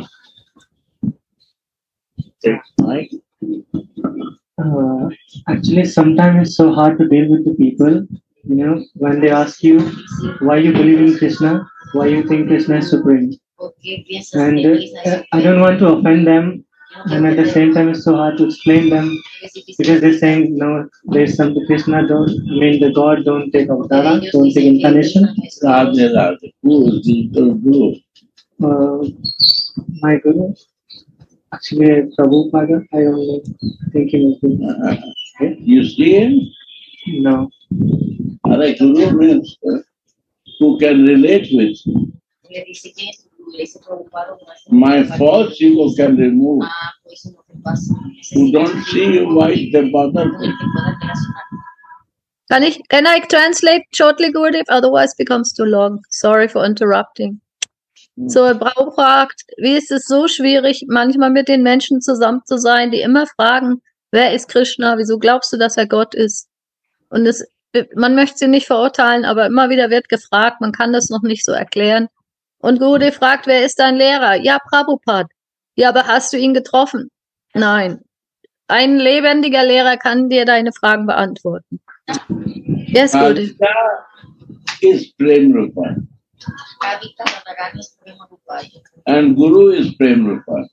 Yeah. Right. Uh, actually, sometimes it's so hard to deal with the people. You know, when they ask you why you believe in Krishna, why you think Krishna is supreme, and uh, I don't want to offend them, and at the same time, it's so hard to explain them because they're saying no, there's something Krishna don't. I mean, the God don't take avatara, don't take incarnation. Radhe, Radhe. Who is the Guru? Uh, my Guru. Actually, Prabhupada, I don't know. I think he was good. Uh, you see him? No. Other Guru means uh, who can relate with. My false ego can remove. Who don't see you, why they bother me? Can I, can I translate shortly, Gurudev? Otherwise it becomes too long. Sorry for interrupting. So, Brau fragt, wie ist es so schwierig, manchmal mit den Menschen zusammen zu sein, die immer fragen, wer ist Krishna, wieso glaubst du, dass er Gott ist? Und es, man möchte sie nicht verurteilen, aber immer wieder wird gefragt, man kann das noch nicht so erklären. Und Gurudev fragt, wer ist dein Lehrer? Ja, Prabhupada. Ja, aber hast du ihn getroffen? Nein. Ein lebendiger Lehrer kann dir deine Fragen beantworten. Yes, Gurudev. Is Prem Rupa. And Guru is Prem Rupa.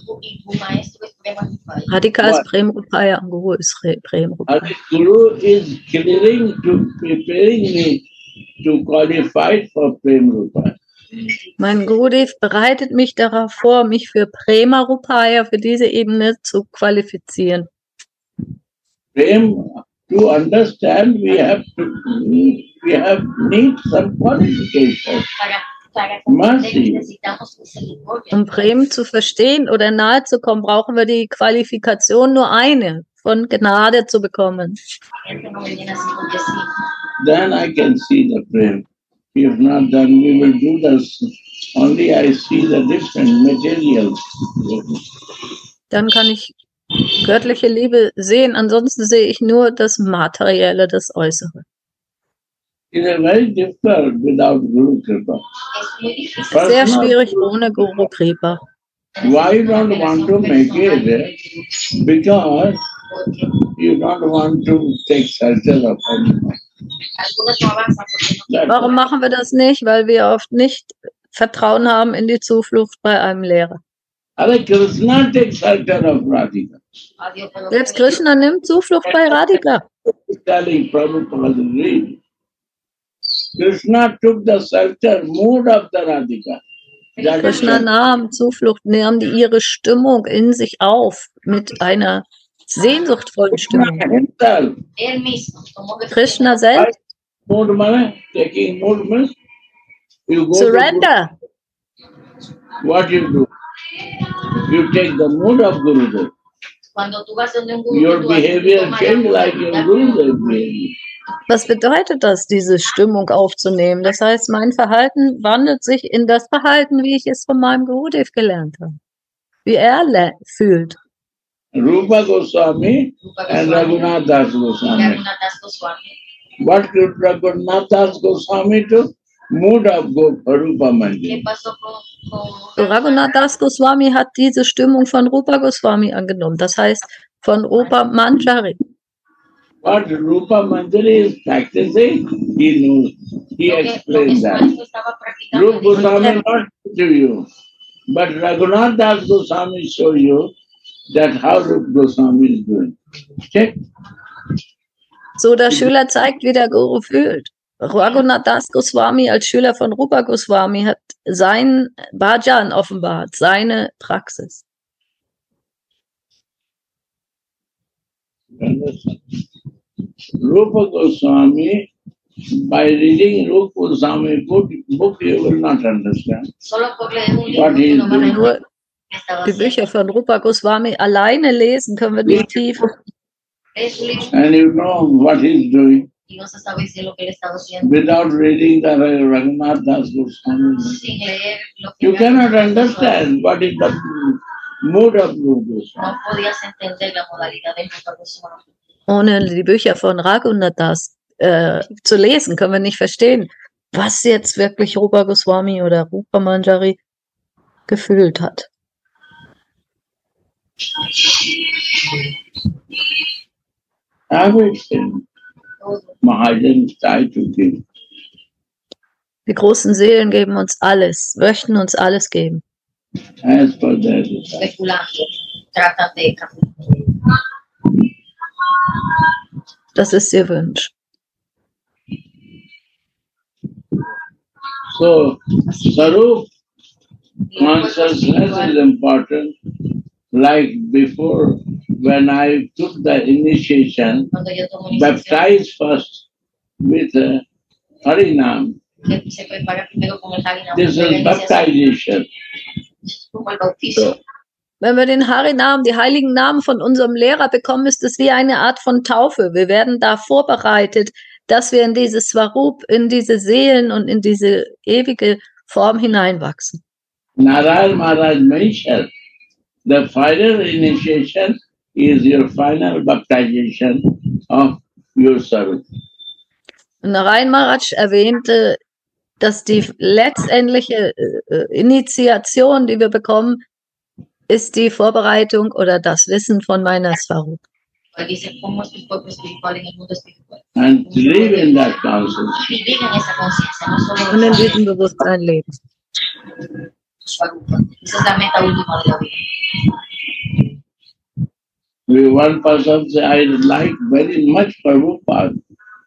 Radhika is Prem Rupaya and Guru is Prem Rupaya. And Guru is clearing to preparing me to qualify for Prem Rupa. Mein Gurudev bereitet mich darauf vor, mich für Prema Rupaya, für diese Ebene zu qualifizieren. Prem, to understand, we have to we have need some qualification. Mercy. Um Prem zu verstehen oder nahe zu kommen, brauchen wir die Qualifikation nur eine, von Gnade zu bekommen. Then I can see the Prem. If not, then we will do this. Only I see the different materials. Dann kann ich göttliche Liebe sehen, ansonsten sehe ich nur das Materielle, das Äußere. It is very difficult without Guru Kripa. Sehr schwierig ohne Guru Kripa. Why you don't want to make it? Because you don't want to take shelter of anyone. Warum machen wir das nicht? Weil wir oft nicht Vertrauen haben in die Zuflucht bei einem Lehrer. Krishna takes shelter of Radhika. Selbst Krishna nimmt Zuflucht bei Radhika. Telling Prabhupada read. Krishna took the shelter mood of the Radhika. Krishna nahm Zuflucht, nahm die ihre Stimmung in sich auf mit einer sehnsuchtvollen Stimmung. Krishna selbst. Surrender. What you do? You take the mood of Gurudev. Your behavior change like your Gurudev behavior. Was bedeutet das, diese Stimmung aufzunehmen? Das heißt, mein Verhalten wandelt sich in das Verhalten, wie ich es von meinem Gurudev gelernt habe. Wie er fühlt. Rupa Goswami and Raghunath Das Goswami. What did Raghunath Das Goswami do? Mood of Rupa Manjari. So, Raghunath Das Goswami hat diese Stimmung von Rupa Goswami angenommen. Das heißt, von Rupa Manjari. What Rupa Manjari is practicing, he knows. He explains that. Rupa Goswami not to you, but Raghunath Das Goswami show you that how Rupa Goswami is doing. Check. So, der Schüler zeigt, wie der Guru fühlt. Raghunath Das Goswami als Schüler von Rupa Goswami hat sein Bhajan offenbart, seine Praxis. Rupa Goswami, by reading Rupa Goswami book, book you will not understand what he is doing. Nur die Bücher von Rupa Goswami alleine lesen können wir nicht tief. And you know what he is doing. Without reading the Raghunath Das Goswami, you cannot understand what is the mood of Rupa Goswami. Ohne die Bücher von Raghunath Das äh, zu lesen, können wir nicht verstehen, was jetzt wirklich Rupa Goswami oder Rupa Manjari gefühlt hat. Everything Mahajans try to give. Die großen Seelen geben uns alles, möchten uns alles geben. As per their desire. Das ist ihr Wunsch. So, Sarup consciousness is important. Like before, when I took the initiation, baptized first with uh, Harinam. This is baptization. So. Wenn wir den Harinam, die heiligen Namen von unserem Lehrer bekommen, ist es wie eine Art von Taufe. Wir werden da vorbereitet, dass wir in dieses Swarup, in diese Seelen und in diese ewige Form hineinwachsen. Narayana Maharaj mentioned, the final initiation is your final baptization of your Sarup. Narayan Maharaj erwähnte, dass die letztendliche äh, Initiation, die wir bekommen, ist die Vorbereitung oder das Wissen von meiner Swarup. And live in that consciousness. Und in diesem Bewusstsein leben. One person said, I like very much Prabhupada.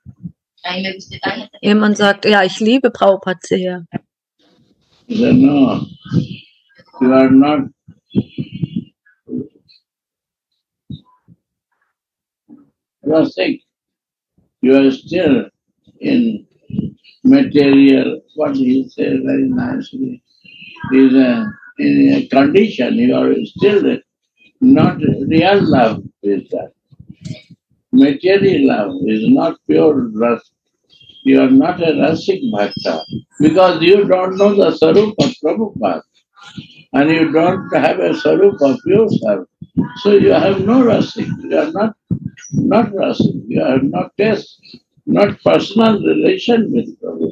Jemand sagt, ja, ich liebe Prabhupada sehr. He said, no, you are not. Rasik. You are still in material, what he said very nicely, is a, in a condition, you are still not real love is that. Material love is not pure ras. You are not a rasik bhakta because you don't know the sarup of Prabhupada and you don't have a sarup of yourself. So you have no rasik. You are not not rasik. You are not test, not personal relation with Prabhupada.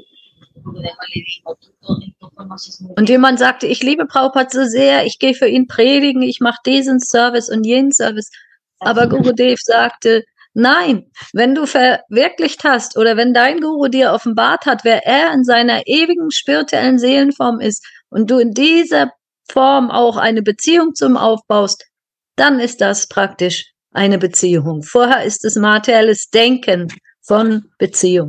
Und jemand sagte, ich liebe Prabhupada so sehr, ich gehe für ihn predigen, ich mache diesen Service und jenen Service. Aber Gurudev sagte, nein, wenn du verwirklicht hast oder wenn dein Guru dir offenbart hat, wer er in seiner ewigen spirituellen Seelenform ist und du in dieser Form auch eine Beziehung zum aufbaust, dann ist das praktisch eine Beziehung. Vorher ist es materielles Denken von Beziehung.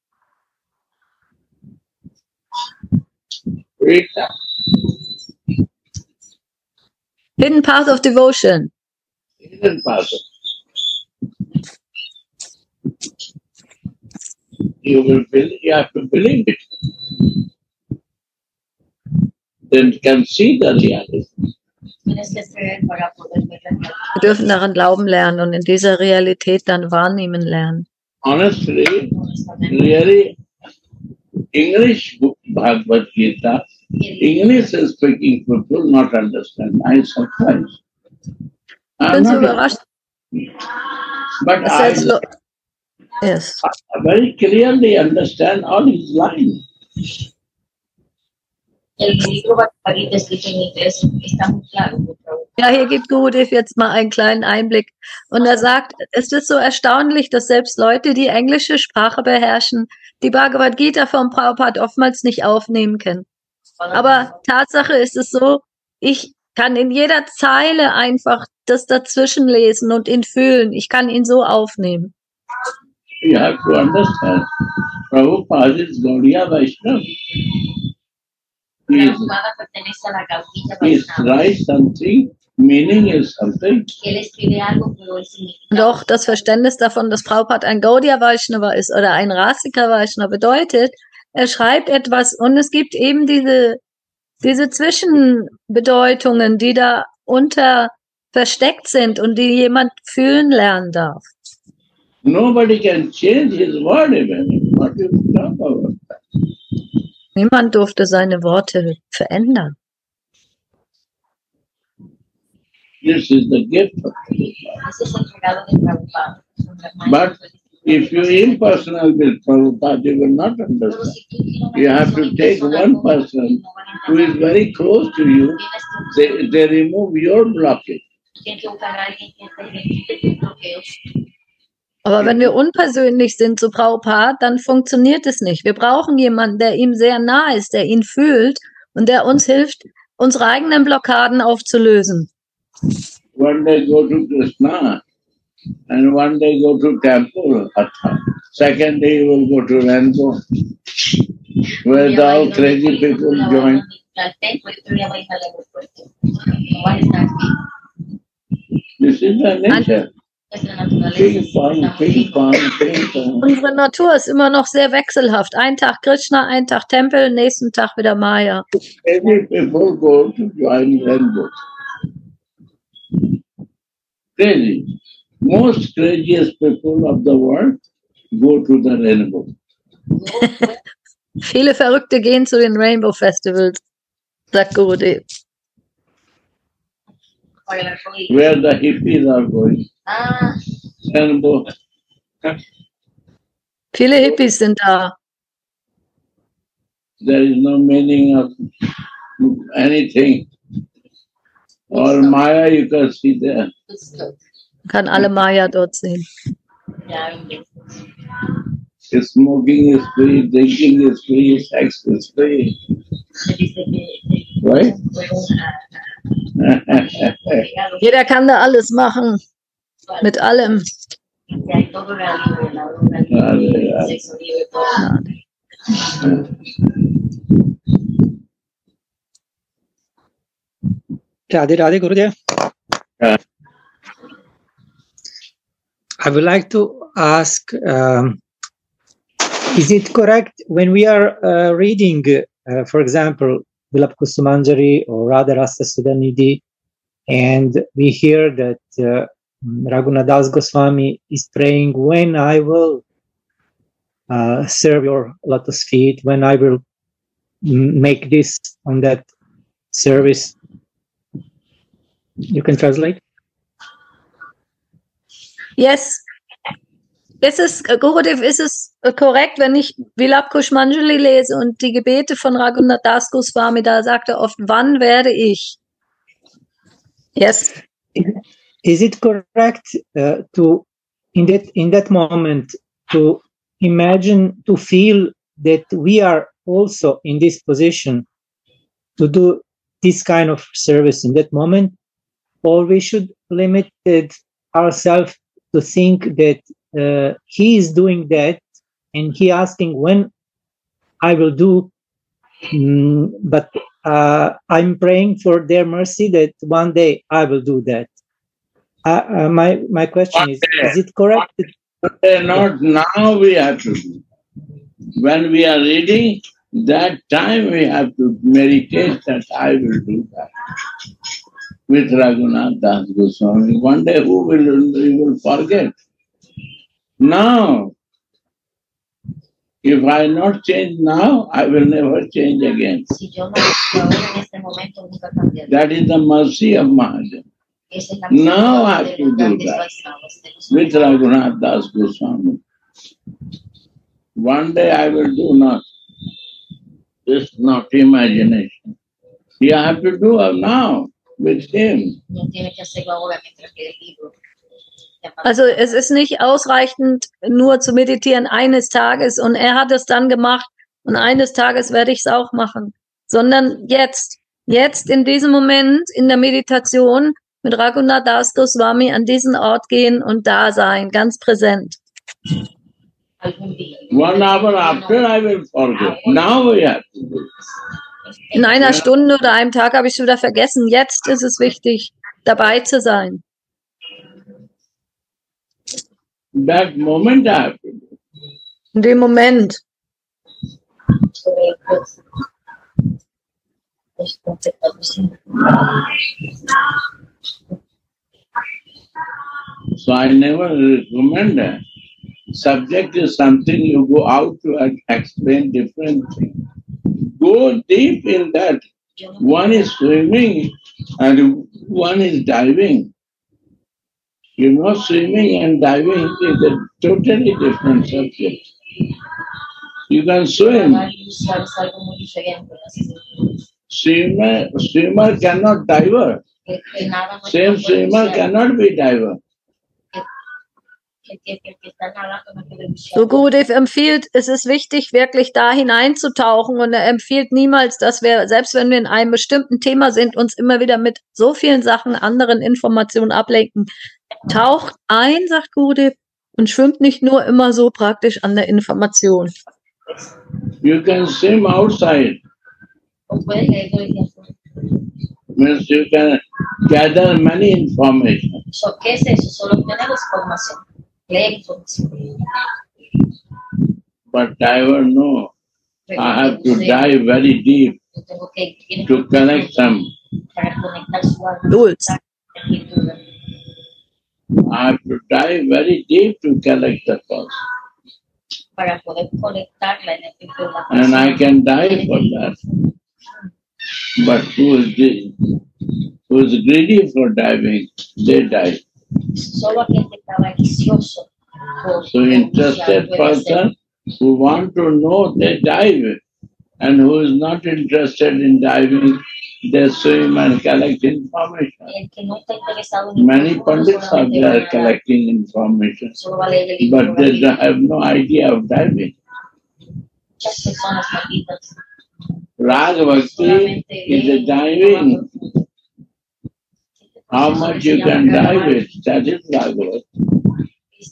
Hidden path of devotion. Hidden path. You will believe, you have to believe it. Then you can see the reality. Wir dürfen daran glauben lernen und in dieser Realität dann wahrnehmen lernen. Honestly, really, English book Bhagavad Gita, English speaking people not understand. I am surprised. Ich bin so überrascht. But I, so, yes. I very clearly understand all his lines. Ja, hier gibt Gurudev jetzt mal einen kleinen Einblick. Und er sagt, es ist so erstaunlich, dass selbst Leute, die englische Sprache beherrschen, die Bhagavad Gita vom Prabhupada oftmals nicht aufnehmen können. Aber Tatsache ist es so, ich kann in jeder Zeile einfach das dazwischen lesen und ihn fühlen. Ich kann ihn so aufnehmen. You have to understand. Prabhupada is Gaudiya Vaishnava. He is, Prabhupada pertenece a la Gaudiya he is Vaishnava. write something, meaning is something. Él escribe algo, pero el significado. Doch das Verständnis davon, dass Prabhupada ein Gaudiya Vaishnava ist oder ein Rasika Vaishnava, bedeutet, er schreibt etwas und es gibt eben diese, diese Zwischenbedeutungen, die da unter versteckt sind und die jemand fühlen lernen darf. Nobody can change his word even. What do you talk about that? Niemand durfte seine Worte verändern. This is the gift of Prabhupada. Ese es el regalo de Prabhupada. But if you impersonal with Prabhupada, you will not understand. You have to take one person who is very close to you, they, they remove your blockage. Aber wenn wir unpersönlich sind zu Prabhupada, dann funktioniert es nicht. Wir brauchen jemanden, der ihm sehr nah ist, der ihn fühlt und der uns hilft, unsere eigenen Blockaden aufzulösen. One day go to Krishna, and one day go to temple. Second day you will go to Rainbow, where the all crazy people join. This is the nature. Ping pong, ping pong, ping pong. Unsere Natur ist immer noch sehr wechselhaft. Ein Tag Krishna, ein Tag Tempel, nächsten Tag wieder Maya. Many people go to join Rainbow. Crazy. Most craziest people of the world go to the Rainbow. Viele Verrückte gehen zu den Rainbow Festivals, sagt Gurudev. Where the hippies are going. Ah, Rainbow. Viele Hippies sind da. There is no meaning of anything. Or Maya you can see there. Man kann alle Maya dort sehen. Smoking is free, drinking is free, sex is free. Right? Jeder kann da alles machen. Mit allem. Radhe Radhe Gurudev. Yeah. I would like to ask, um, is it correct when we are uh, reading, uh, for example, Vilapa Kusumanjari or Radha Rasa Sudhanidhi, and we hear that uh, Raghunath Das Goswami is praying, when I will uh, serve your lotus feet, when I will make this on that service. You can translate? Yes. Ist es, Gurudev, ist es korrekt, wenn ich Vilapa Kusumanjali lese und die Gebete von Raghunath Das Goswami, da sagt er oft, wann werde ich? Yes. Is it correct uh, to, in that in that moment, to imagine, to feel that we are also in this position to do this kind of service in that moment, or we should limit it ourselves to think that uh, he is doing that and he asking when I will do, mm, but uh, I'm praying for their mercy that one day I will do that. Uh, uh, my my question is: is it correct? Not now we have to do. When we are reading, that time we have to meditate that I will do that. With Raghunath Das Goswami. One day who will, we will forget. Now, if I not change now, I will never change again. That is the mercy of Mahajan. Now I have to do that with Raghunath Das Goswami. One day I will do not. This is not imagination. You have to do it now with him. Also es ist nicht ausreichend, nur zu meditieren eines Tages und er hat es dann gemacht und eines Tages werde ich es auch machen, sondern jetzt, jetzt in diesem Moment in der Meditation mit Raghunath Das Goswami an diesen Ort gehen und da sein, ganz präsent. One hour after I will forget. Now we have to do it. In einer Stunde oder einem Tag habe ich es wieder vergessen. Jetzt ist es wichtig, dabei zu sein. That moment I have to do it. In dem Moment. So I never recommend that. Subject is something you go out to explain different things. Go deep in that. One is swimming and one is diving. You know, swimming and diving is a totally different subject. You can swim. Swimmer, swimmer cannot diver. Same swimmer cannot be diver. So Gurudev empfiehlt, es ist wichtig, wirklich da hineinzutauchen, und er empfiehlt niemals, dass wir, selbst wenn wir in einem bestimmten Thema sind, uns immer wieder mit so vielen Sachen, anderen Informationen ablenken. Taucht ein, sagt Gurudev, und schwimmt nicht nur immer so praktisch an der Information. You can swim outside. Means you can gather many information. ¿Qué es eso? Solo obtener información. Leer información. But diver, no. I have to dive very deep to connect some. Dulce. I have to dive very deep to collect the pulse. Para poder conectar la energía de la And I can dive for that. But who is, who is greedy for diving, they dive. Solo aquel que está avaricioso. So interested person who want to know, they dive. And who is not interested in diving, they swim and collect information. Many pandits are there collecting information, but they have no idea of diving. Raga Bhakti is a diving. How much you can dive it, that is Raga Bhakti.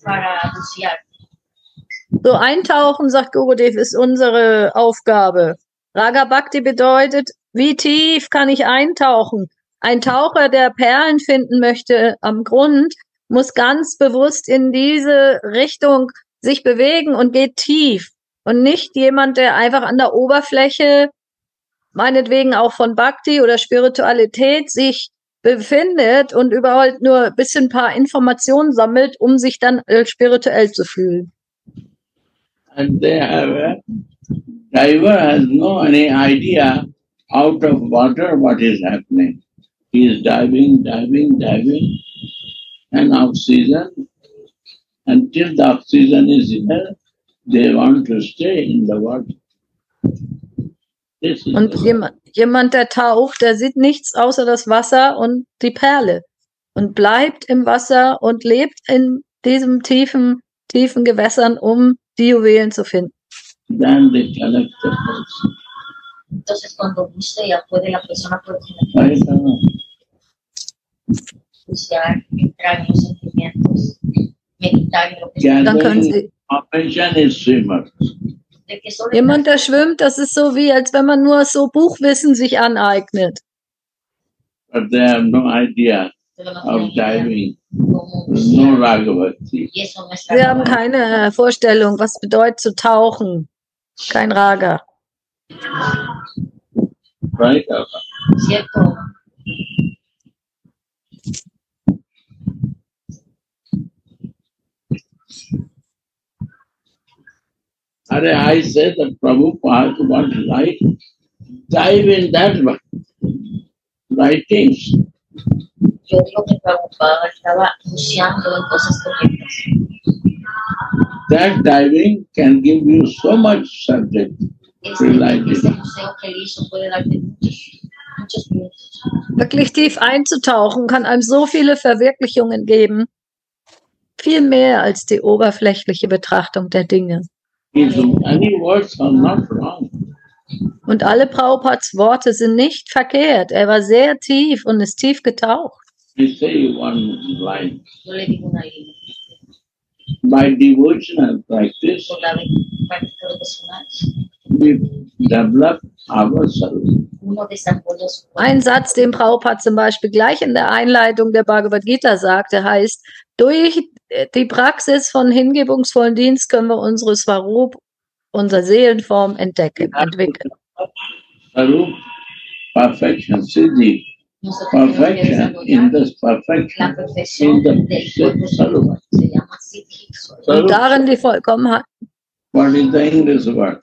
So eintauchen, sagt Gurudev, ist unsere Aufgabe. Raga Bhakti bedeutet, wie tief kann ich eintauchen? Ein Taucher, der Perlen finden möchte am Grund, muss ganz bewusst in diese Richtung sich bewegen und geht tief. Und nicht jemand, der einfach an der Oberfläche, meinetwegen auch von Bhakti oder Spiritualität, sich befindet und überhaupt nur ein bisschen ein paar Informationen sammelt, um sich dann spirituell zu fühlen. And they have a diver has no any idea out of water what is happening. He is diving, diving, diving, and oxygen. Until the oxygen is here, they want to stay in the water. This is Und jemand, jemand, der taucht, der sieht nichts außer das Wasser und die Perle und bleibt im Wasser und lebt in diesem tiefen, tiefen Gewässern, um die Juwelen zu finden. Then they collect the pulse. Entonces, cuando busca, ya puede la persona puede Right? Uh, bucear, entrar en los sentimientos, meditar en lo que Dann können Gathering Sie, information is swimmer. de que solo jemand, der schwimmt, das ist so wie, als wenn man nur so Buchwissen sich aneignet. But they have no idea of diving. No Raga Bhakti. Y eso no es Sie haben keine Vorstellung, was bedeutet zu tauchen. Kein Raga. Right? Uh, cierto. Are I say that Prabhupada wants light, dive in that one. Writings. Yo digo que Prabhupada estaba buceando en cosas correctas. That diving can give you so much subject Ese, realization. ese museo que él hizo puede darte muchos, muchos puntos. Wirklich tief einzutauchen kann einem so viele Verwirklichungen geben. Viel mehr als die oberflächliche Betrachtung der Dinge. His many words are not wrong. Und alle Prabhupads Worte sind nicht verkehrt. Er war sehr tief und ist tief getaucht. I say one line. Yo le digo una línea. By devotional practice, Por la práctica devocional, we develop ourselves. uno desarrolla su Ein Satz, den Prabhupada zum Beispiel gleich in der Einleitung der Bhagavad Gita sagte, heißt, durch die Praxis von hingebungsvollen Dienst können wir unsere Swarup, unsere Seelenform entdecken, entwickeln. Sarup, perfection, Siddhi, Nosotros tenemos que perfection, in desarrollar this la perfection, perfección in the del cuerpo Sarup. se llama Siddhi. Und Sarup, darin die Vollkommenheit. what is the English word?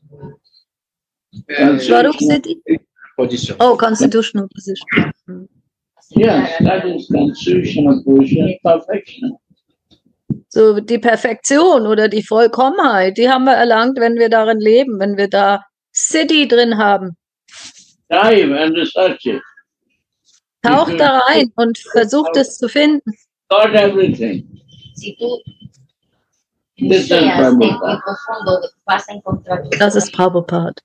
Swarup Siddhi? Position. Oh, Constitutional Position. Hm. Yes, that is constitutional position, perfection. So die Perfektion oder die Vollkommenheit, die haben wir erlangt, wenn wir darin leben, wenn wir da Siddhi drin haben. Dive and research it. Taucht da rein und versucht es zu finden. Got everything. Si tú This is buceas en Prabhupada. el profundo, vas a encontrar tu Das ist Prabhupada.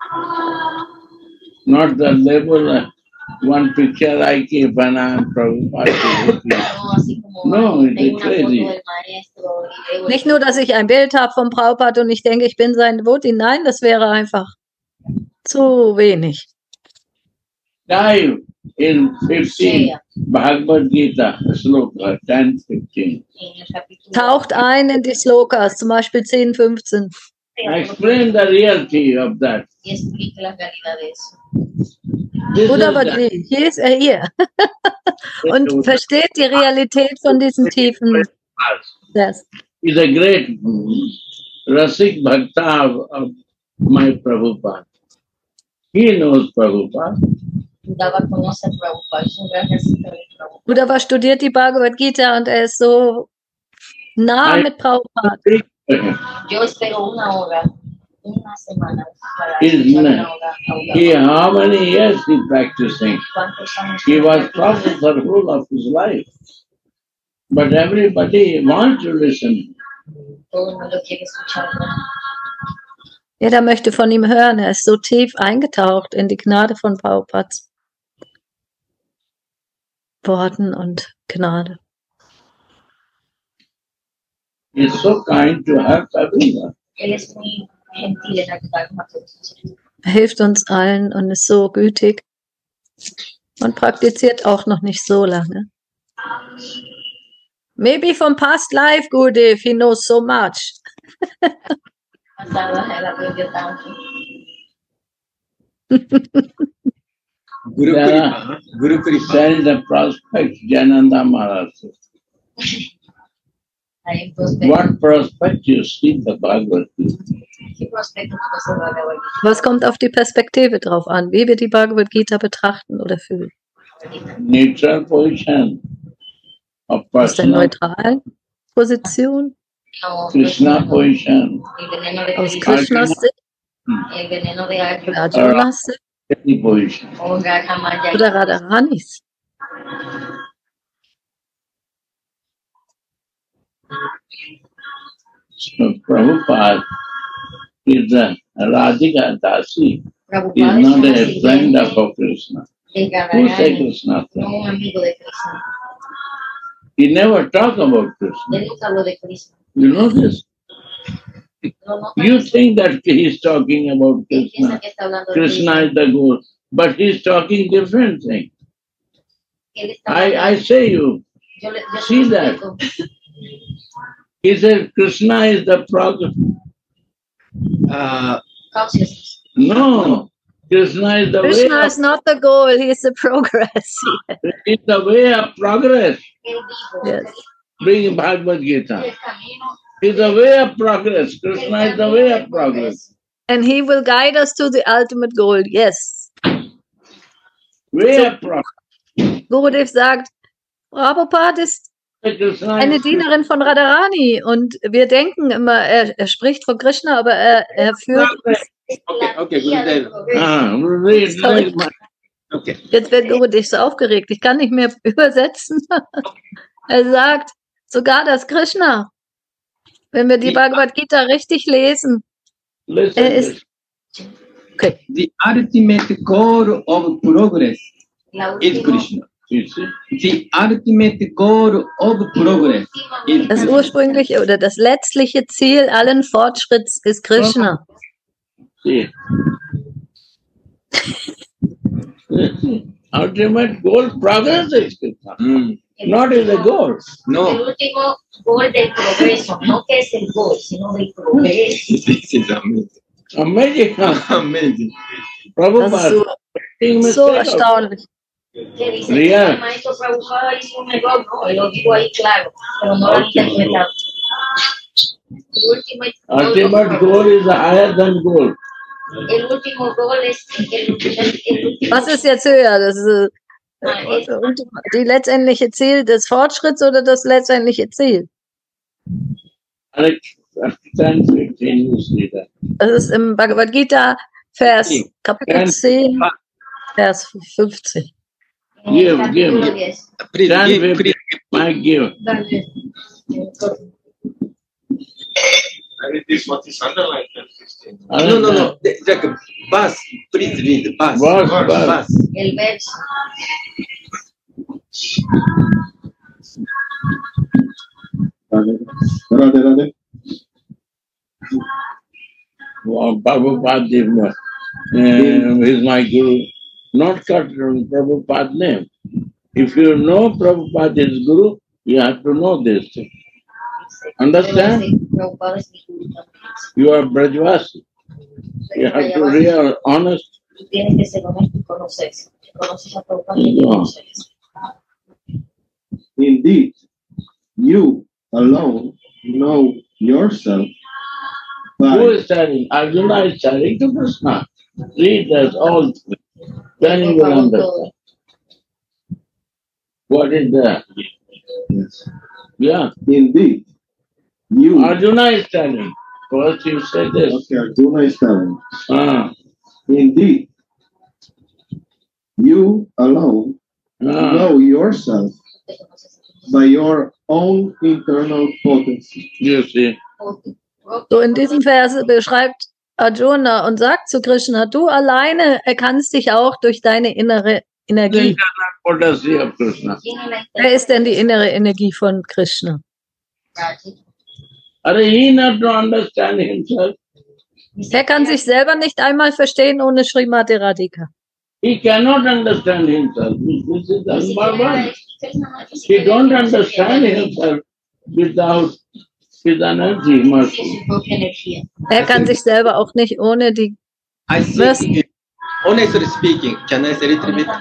Not the label, uh, one picture I keep and I'm Prabhupada. No, así como No, tengo it's una foto crazy. del maestro y leo Nicht nur, dass ich ein Bild habe vom Prabhupada und ich denke, ich bin sein Devotee. Nein, das wäre einfach zu wenig. Dive in fifteen Bhagavad Gita, sloka ten fifteen. en el capítulo. Taucht ein in die Slokas, zum Beispiel zehn, fünfzehn. Explain the reality of that. Y explica la realidad de eso. This Buddha is Bhagavad, hier ist er hier. Und versteht die Realität von diesem tiefen Vers. is a great Rasik Bhakta of, of my Prabhupada. He knows Prabhupada. Daba conoce a Prabhupada, es un gran recita de Prabhupada. Buddha studiert die Bhagavad Gita und er ist so nah mit Prabhupada. Yo espero una hora, una semana para Is escuchar not- una hora. He, how many years he practicing? ¿Cuántos años He tiene was practicando? professor whole of his life. But everybody wants to listen. Todo el mundo quiere escucharlo. Jeder möchte von ihm hören. Er ist so tief eingetaucht in die Gnade von Prabhupads Worten und Gnade. He's so kind to help everyone. Él es muy gentil en ayudarnos a todos. Er hilft uns allen und ist so gütig und praktiziert auch noch nicht so lange. Maybe from past life, Gurudev, he knows so much. Pasado, él aprendió tanto. Guru Yeah. Kripa. Guru Kripa. There is a prospect, Jananda Maharaj. Hay un prospecto. What prospect you see the Bhagavad Gita? ¿Qué prospecto tú pasas a la Was kommt auf die Perspektive drauf an, wie wir die Bhagavad Gita betrachten oder fühlen? Neutral position of Aus der personal neutralen Position, No, Krishna no, position, El veneno de aus Krishna, Krishnas Sicht, el veneno de Arjuna, Arjunas Sicht any position. o Rahamaya. oder Radharanis. So Prabhupada is a Radhika Dasi, Prabhupada is es not una a friend sirviente of Krishna. de Who say Radharani, Krishna? no un amigo de Krishna. He never talk about Krishna. Él nunca habló de Krishna. You know this? No, no, You think that he's talking about él piensa Krishna. que está hablando de Krishna is the goal, but he's talking different thing. Él está I, I hablando- say you, yo le- yo see te that. explico. he said Krishna is the progress. Uh, Consciousness. No, Krishna is the Krishna way of, is not the goal, he is the progress. is the way of progress. Él dijo, Yes. Bring Bhagavad Gita. el camino, Is the way of progress. Krishna el is the camino way del of progress. And he will guide us to the ultimate goal, yes. Way So- of progress. Gurudev sagt, Prabhupada ist Krishna eine is Dienerin von Radharani und wir denken immer, er, er spricht von Krishna, aber er, er führt uns. okay, okay, guía del Gurudev. progreso. Ah, read, Sorry. read my- Okay. Jetzt wird Gurudev so aufgeregt, ich kann nicht mehr übersetzen. Er sagt, sogar das Krishna, wenn wir die Bhagavad Gita richtig lesen, listen, er ist, listen. okay, The ultimate goal of progress La is última, Krishna. You see? The ultimate goal of progress is Das ursprüngliche oder das letztliche Ziel allen Fortschritts ist Krishna. See. Ultimate goal, progress is Krishna. Mm. Not is a goal. El No. último gol del progreso, no que es el gol, sino del progreso. This is amazing. Amazing. Amazing. Das ist Prabhupada, so, making so mistake. erstaunlich. Que dice Real. que el maestro Prabhupada hizo un error, no, él lo dijo ahí claro, pero no lo han interpretado. El último Ultimate goal is higher than goal. El último gol es el, el, el último. Was ist jetzt höher? Das ist, Ah, äh, es- die letztendliche Ziel des Fortschritts oder das letztendliche Ziel? ten fifteen, you see that. Das ist im Bhagavad Gita, Vers, Kapitel zehn, Vers fünfzig. en el Give, capítulo give. diez. Please ten give, fifteen, please. I give. Dale. And it is what is underlined. No, no, no. The- Like bus. Please read bus. Verse, verse. Bus. El verso. Radhe Radhe. Well, Prabhupada is my, uh, is my guru. Not cut from Prabhupada's name. If you know Prabhupada is guru, you have to know this thing. Understand? Prabhupada es mi guru también. You are Brajvasi. You have to be real honest. Tú tienes que ser honesto y conocerse. Si conoces a Prabhupada, tienes que No. conocerse. Indeed, you alone know yourself. Who By is telling? Arjuna is telling to Krishna. Read that all. Then you will understand. What is that? yes. Yeah. Indeed, you. Arjuna is telling. First you say this. Okay, Arjuna is telling. Ah, Indeed, you alone ah. know yourself by your own internal potency. You see. So in diesem Vers beschreibt Arjuna und sagt zu Krishna, du alleine erkannst dich auch durch deine innere Energie. Potency of Krishna. Wer ist denn die innere Energie von Krishna? Are he not to understand himself? Er kann sich selber nicht einmal verstehen ohne Srimati Radhika. He cannot understand himself. This is the number one. He don't understand himself without his energy, mercy. Er kann sich selber auch nicht ohne die I think, honestly speaking, can I say a little bit?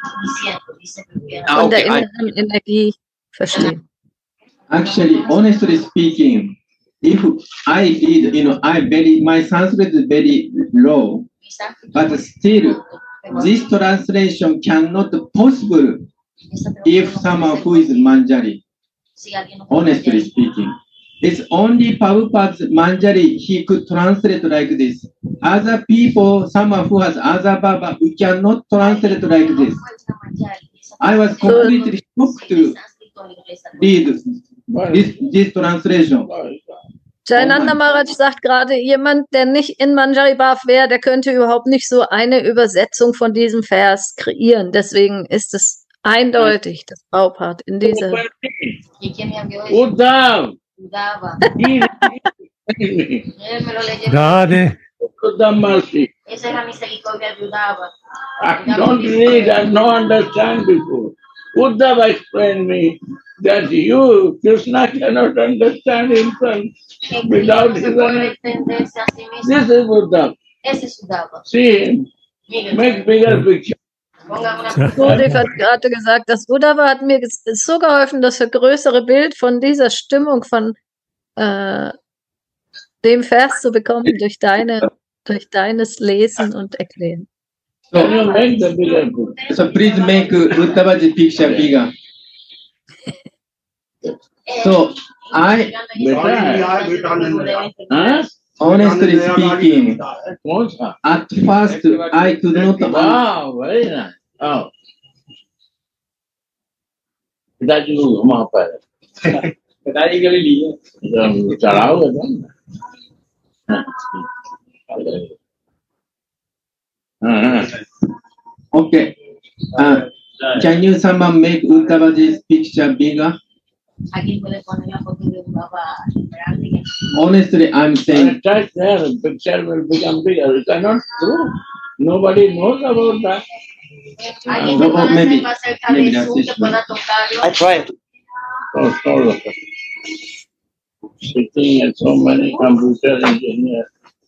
Ah, von der okay. I, inneren Energie verstehen. actually, honestly speaking, if I read, you know, I very, my Sanskrit is very low, but still, this translation cannot possible if someone who is Manjari, honestly speaking. It's only Prabhupada's Manjari, he could translate like this. Other people, someone who has other Baba, we cannot translate like this. I was completely shocked to read this, this translation. Jayananda Maharaj sagt gerade, jemand, der nicht in Manjari Bhav wäre, der könnte überhaupt nicht so eine Übersetzung von diesem Vers kreieren. Deswegen ist es eindeutig, dass Prabhupada in dieser... Uddhav. He Radhe. Uddhav mercy. Esa es la misericordia de Uddhava. I don't read and no understand before. Uddhav explained me that you, Krishna, cannot understand himself without his energy. This is Uddhav. Ese es Uddhava. See him. Make bigger picture. Gurudev hat gerade gesagt, das Uddhava hat mir ges- so geholfen, das vergrößere Bild von dieser Stimmung von äh, dem Vers zu bekommen durch deine, durch deines Lesen und Erklären. Can you make the bigger picture? So please make Uddhava's picture bigger. So I, Huh? honestly speaking, What's that? at first I could not. Wow, very nice. Oh. पिताजी को वहाँ पर पिताजी के लिए चढ़ाओ एकदम Okay. Uh, Can you someone make Uddhavaji's picture bigger? ¿Alguien puede poner la foto de Uddhava grande? Honestly, I'm saying. Right there, the picture will become bigger. It cannot true. Nobody knows about that. ¿Alguien no, me puede maybe, hacer más cerca maybe de that's Zoom it. que pueda tocarlo? I tried. Oh, so sitting at so many computer engineers.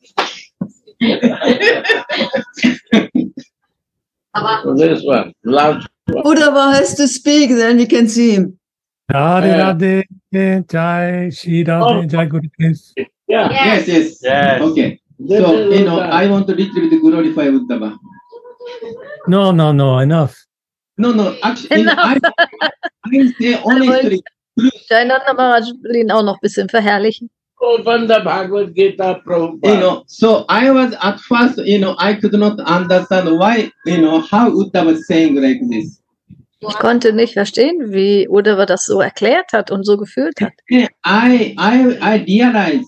So this one, loud one. Uddhava has to speak, then we can see him. Radhe Radhe Jai Shri Radhe Jai Gurudev. Yeah. Yes, yes. Yes. Okay. This So, is you know, Uddhava. I want to little bit glorify Uddhava. No, no, no, enough. No, no, actually, you know, I, I say honestly, Jayananda Maharaj will ihn auch noch ein bisschen verherrlichen. Open the Bhagavad Gita, Prabhupada. you know, so I was at first, you know, I could not understand why, you know, how Uddhava was saying like this. Ich konnte nicht verstehen, wie Uddhava das so erklärt hat und so gefühlt hat. I, I, I realized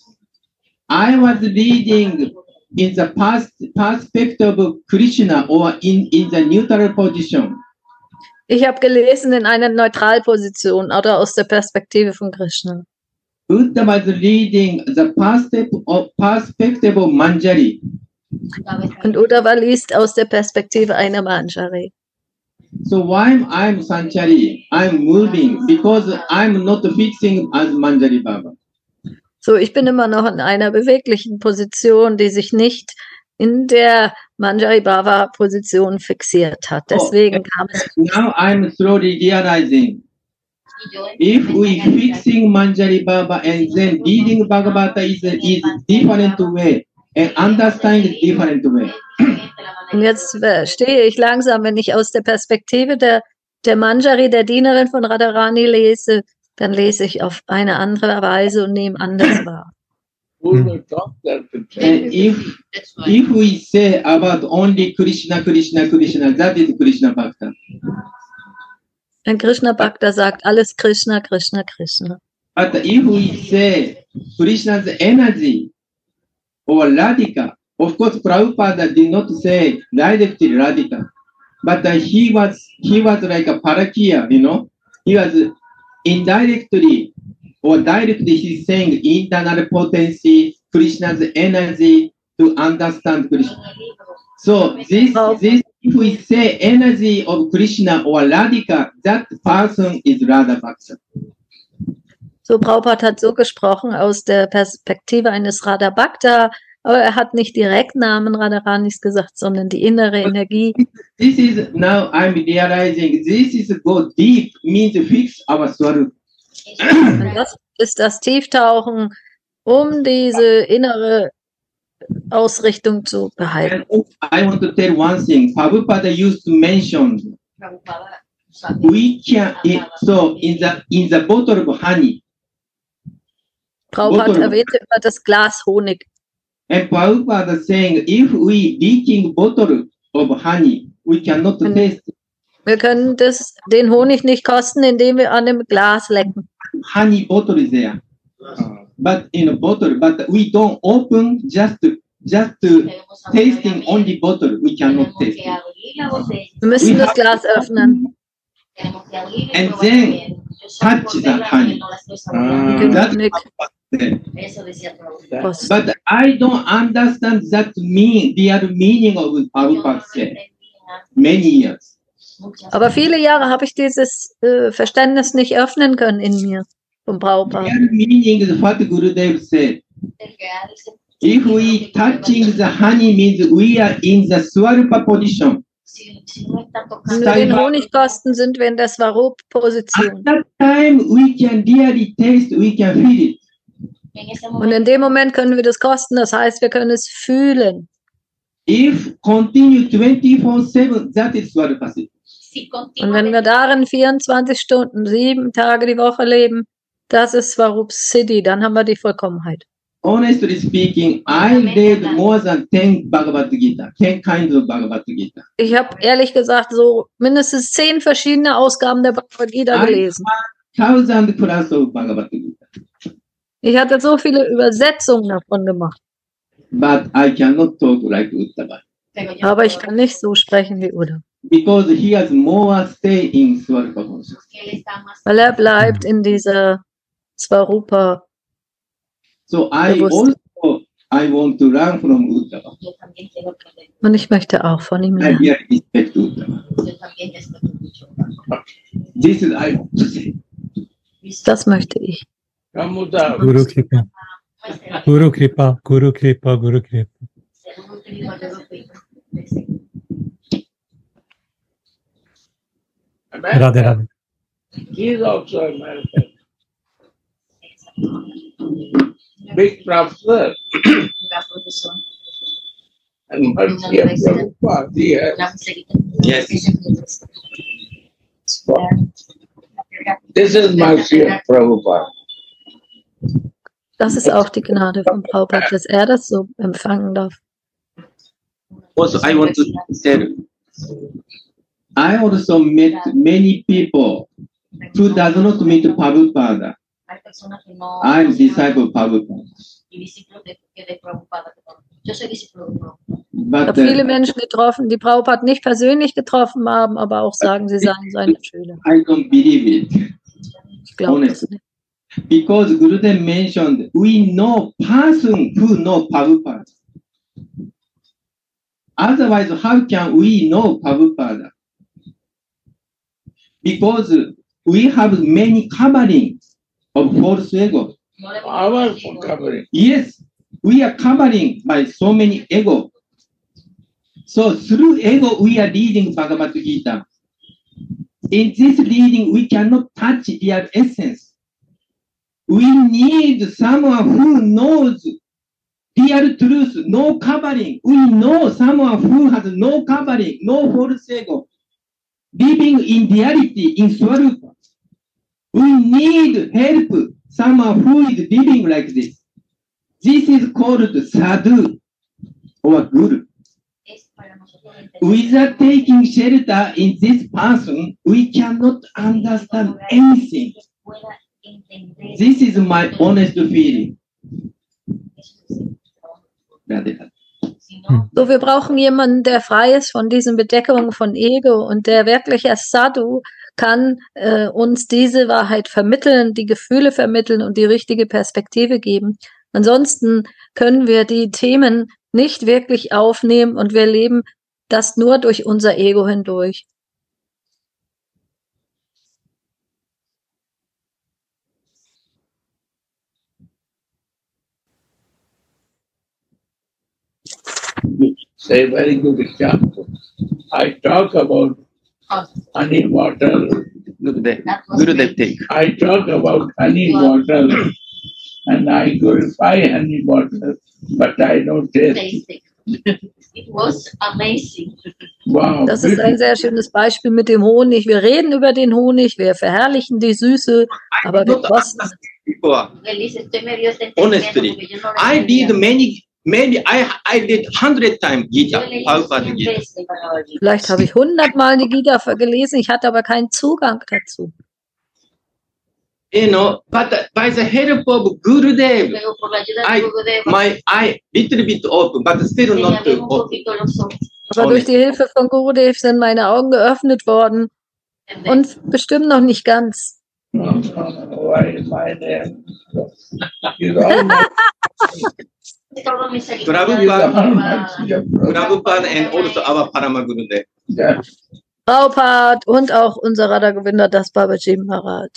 I was reading in the past perspective of Krishna or in, in the neutral position. Ich habe gelesen in einer Neutralposition oder aus der Perspektive von Krishna. Buddha was reading the perspective of, perspective of Manjari. Und Uddhava liest aus der Perspektive einer Manjari. So why I'm Sanchari? I'm moving because I'm not fixing as Manjari Baba. So, ich bin immer noch in einer beweglichen Position, die sich nicht in der Manjari Bhava Position fixiert hat. Deswegen kam es. Now I'm slowly realizing if we fixing Manjari Baba and then reading Bhagavata is is different way and understanding different way. Und jetzt verstehe ich langsam, wenn ich aus der Perspektive der, der Manjari, der Dienerin von Radharani lese, dann lese ich auf eine andere Weise und nehme anders wahr. Who will talk that picture? And if if we say about only Krishna, Krishna, Krishna, that is Krishna Bhakta. Ein Krishna Bhakta sagt alles Krishna, Krishna, Krishna. But if we say Krishna's energy or Radhika, of course Prabhupada did not say directly Radhika, but uh, he was he was like a parakya, you know, he was indirectly or directly he's saying internal potency, Krishna's energy to understand Krishna. So this this if we say energy of Krishna or Radhika, that person is Radha Bhakta. So, Prabhupada hat so gesprochen aus der Perspektive eines Radha Bhakta, aber er hat nicht direkt Namen Radharanis gesagt, sondern die innere Energie. This is now I'm realizing this is go deep means fix our swarup. Und das ist das Tieftauchen, um diese innere Ausrichtung zu behalten. I want to tell one thing. Prabhupada used to mention we can so in the in the bottle of honey. Prabhupada erwähnte immer das Glas Honig. And Prabhupada saying if we leaking bottle of honey, we cannot taste. Wir können das, den Honig nicht kosten, indem wir an dem Glas lecken. Honey bottle is there, but in a bottle, but we don't open just just tasting only bottle. We cannot taste. Wir müssen das Glas öffnen. And then touch the honey. That's but I don't understand that mean the other meaning of Prabhupada said many years. Aber viele Jahre habe ich dieses äh, Verständnis nicht öffnen können in mir vom Prabhupada. The other meaning is what Gurudev said. If we touching the honey means we are in the Swarupa position. Wenn wir den Honig kosten, sind wir in der Swarup-Position. At that time we can really taste, we can feel it. Und in dem Moment können wir das kosten, das heißt, wir können es fühlen. If continue twenty-four seven, that is Swarupa. Und wenn wir darin vierundzwanzig Stunden, sieben Tage die Woche leben, das ist Swarup Siddhi, dann haben wir die Vollkommenheit. Honestly speaking, I read more than ten Bhagavad Gita, ten kinds of Bhagavad Gita. Ich habe ehrlich gesagt so mindestens zehn verschiedene Ausgaben der Bhagavad Gita gelesen. Thousand plus of Bhagavad Gita. Ich hatte so viele Übersetzungen davon gemacht. But I cannot talk like Uddhava. Aber ich kann nicht so sprechen wie Uddhava. because he has more stay in Swarupa consciousness. Weil er bleibt in dieser Svarupa. So I also I want to learn from Uddhava. Und ich möchte auch von ihm I lernen. really respect Uddhava. This is I want to say. Das möchte ich. Guru Kripa. Guru Kripa, Guru Kripa, Guru Kripa. Radhe, Radhe. He is also American. Big professor. And Mercy of Prabhupada, he has. Yes. This is Mercy of Prabhupada. Das ist auch die Gnade von Prabhupada, dass er das so empfangen darf. Also, I want to tell, I also met many people who does not meet Prabhupada. I am disciple of Prabhupada. Ich But habe viele uh, Menschen getroffen, die Prabhupada nicht persönlich getroffen haben, aber auch sagen, sie seien seine Schüler. I don't believe it, Ich glaube das honestly. nicht. Because Gurudev mentioned, we know person who know Prabhupada. Otherwise, how can we know Prabhupada? Because we have many covering of false ego. Our covering. Yes, we are covering by so many ego. So through ego, we are reading Bhagavad Gita. In this reading, we cannot touch their essence. We need someone who knows real truth, no covering. We know someone who has no covering, no false ego, living in reality, in Swarupa. We need help, someone who is living like this. This is called sadhu or guru. Without taking shelter in this person, we cannot understand anything. This is my honest feeling. So, wir brauchen jemanden, der frei ist von diesen Bedeckungen von Ego und der wirklich als Sadhu kann äh, uns diese Wahrheit vermitteln, die Gefühle vermitteln und die richtige Perspektive geben. Ansonsten können wir die Themen nicht wirklich aufnehmen und wir leben das nur durch unser Ego hindurch. Say very good example. I talk about honey water. Gurudev, Gurudev take. I talk about honey water and I glorify honey water, but I don't taste it. It was amazing. Wow. Das ist ein sehr schönes Beispiel mit dem Honig. Wir reden über den Honig, wir verherrlichen die Süße, aber wir kosten. Honestly, I did many, maybe I I did hundred times Gita, Prabhupada Gita. Vielleicht habe ich hundertmal die Gita gelesen, ich hatte aber keinen Zugang dazu. You know, but by the help of Gurudev, I my eye little bit open, but still not open. Aber durch die Hilfe von Gurudev sind meine Augen geöffnet worden und bestimmt noch nicht ganz. Why my name? Prabhupada, Prabhupada and also our Parama Gurudev. Prabhupada und auch unser Radha Govinda Das Babaji Maharaj.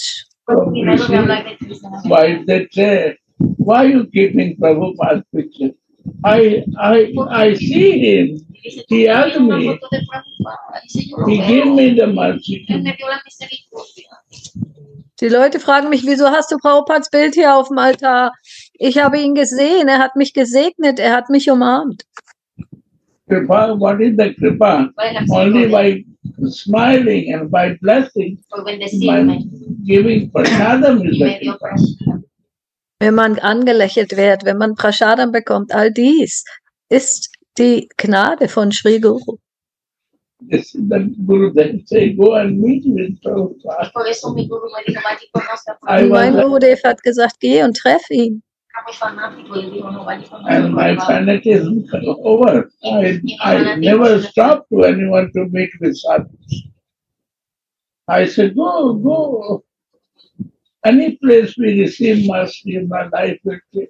Why they say, why you keeping Prabhupada's picture? I I I see him. He asked me. He gave me the mercy. Die Leute fragen mich, wieso hast du Prabhupads Bild hier auf dem Altar? Ich habe ihn gesehen, er hat mich gesegnet, er hat mich umarmt. Kripa, what is the Kripa? Only by smiling and by blessing, by giving prasadam is the Kripa. Wenn man angelächelt wird, wenn man Prasadam bekommt, all dies ist die Gnade von Sri Guru. This is the Guru then say, go and meet with Prabhupada. Und mein Gurudev hat gesagt, geh und treff ihn. And my fanatism is over. I, I never stopped to anyone to meet with sadhus. I said, go, go. Any place we receive mercy, my life will change.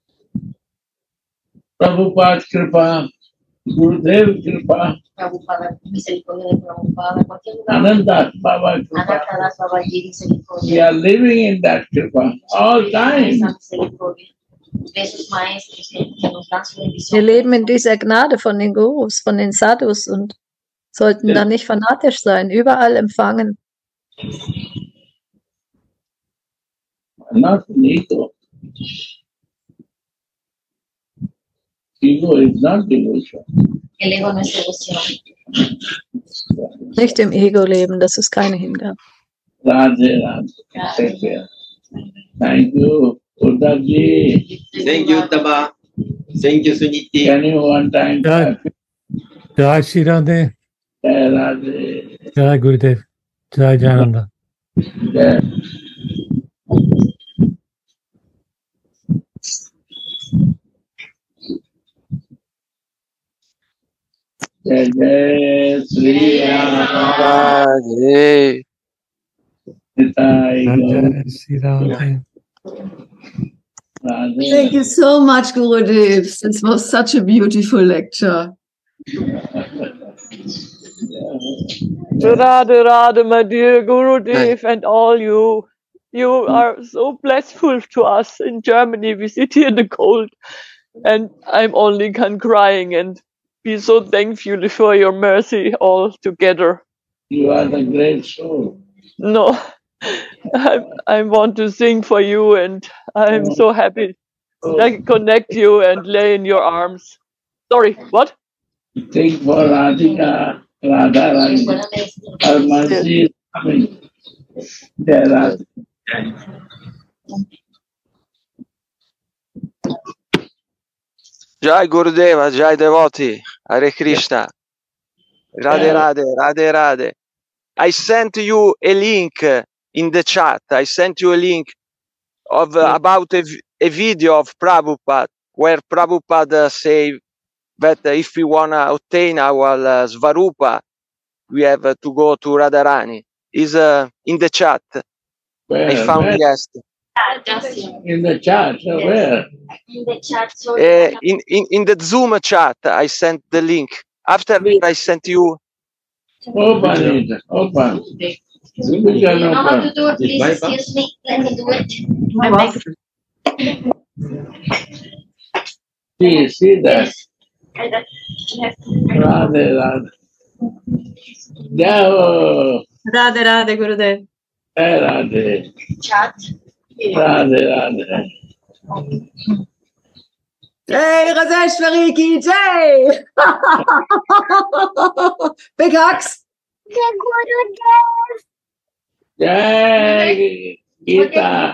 Prabhupada Kripa, Gurudev Kripa, Anandas Baba Kripa. We are living in that Kripa all time. Wir leben in dieser Gnade von den Gurus, von den Sadhus und sollten da nicht fanatisch sein, überall empfangen. Not ego. Ego is not devotion. Nicht im Ego leben, das ist keine Hingabe. Radhe, Radhe. Take care. Thank you, Uddhavji. Thank you, Taba. Thank you, Suniti. Can you one time? Jai, Jai Shri Radhe. Jai Radhe. Jai Gurudev. Jai Jayananda. Jai. Jai Jai Sri Radhe. Thank you so much, Gurudev. This was such a beautiful lecture. Radhe Radhe, my dear Gurudev, and all you. You are so blessful to us in Germany. We sit here in the cold, and I'm only can crying and be so thankful for your mercy all together. You are the great soul. No, I, I want to sing for you, and I'm oh. so happy oh. I can connect you and lay in your arms. Sorry, what? Sing for Radhika, Radha Rani. Our mercy is coming. Jai Radha. Jai Gurudeva, Jai Devoti, Hare Krishna. Radhe Radhe, Radhe Radhe. I sent you a link in the chat. I sent you a link of uh, about a, a video of Prabhupada, where Prabhupada say that uh, if we want to obtain our uh, Svarupa, we have uh, to go to Radharani. Is uh, in the chat. Where, I found where? yesterday. In the chat, so where? In the chat, so Uh, in, in, in the Zoom chat, I sent the link. After I sent you. Open it, open. You know how to do it, please excuse me. Let me do it. See, see that? Radhe, Radhe. Jai Radhe Radhe, Gurudev. Jai Radhe. Chat. Radhe, Radhe. Jai Radheshwari ki Jai! Big hugs! Jai Gita.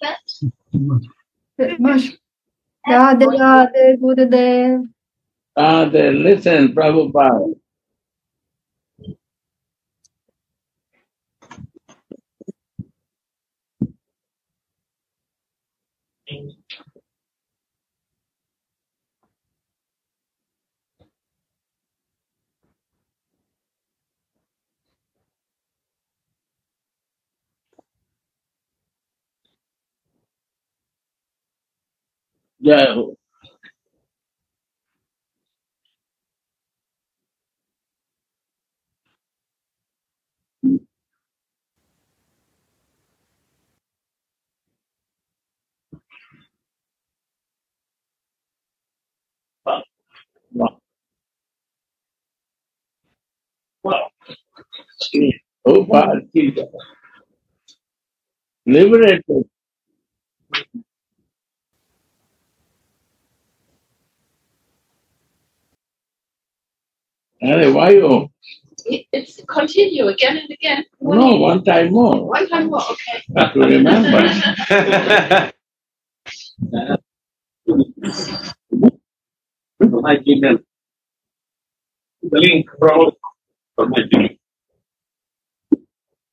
Radhe Radhe, Gurudev. Radhe, listen, Prabhupada. Jai Ho. Wow. Wow. Wow. See, oh, Bharati. Liberated. Hey, why you? It's continue again and again. No, one time more. One time more, okay. Have to remember. My Gmail. The link from from my Gmail.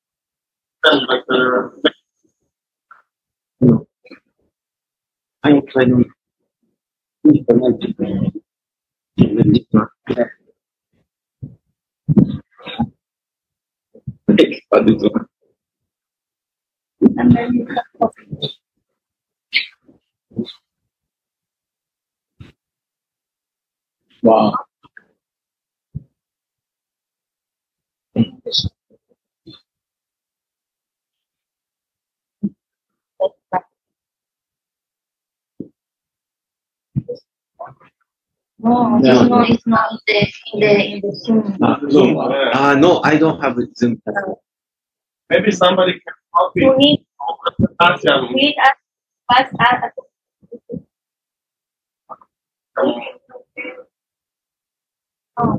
Thank Wow. No, Yeah. no, it's not in the in the in the Zoom. Uh, Zoom. Uh, no, I don't have a Zoom. Maybe somebody can help You me. need you need us us us. Oh.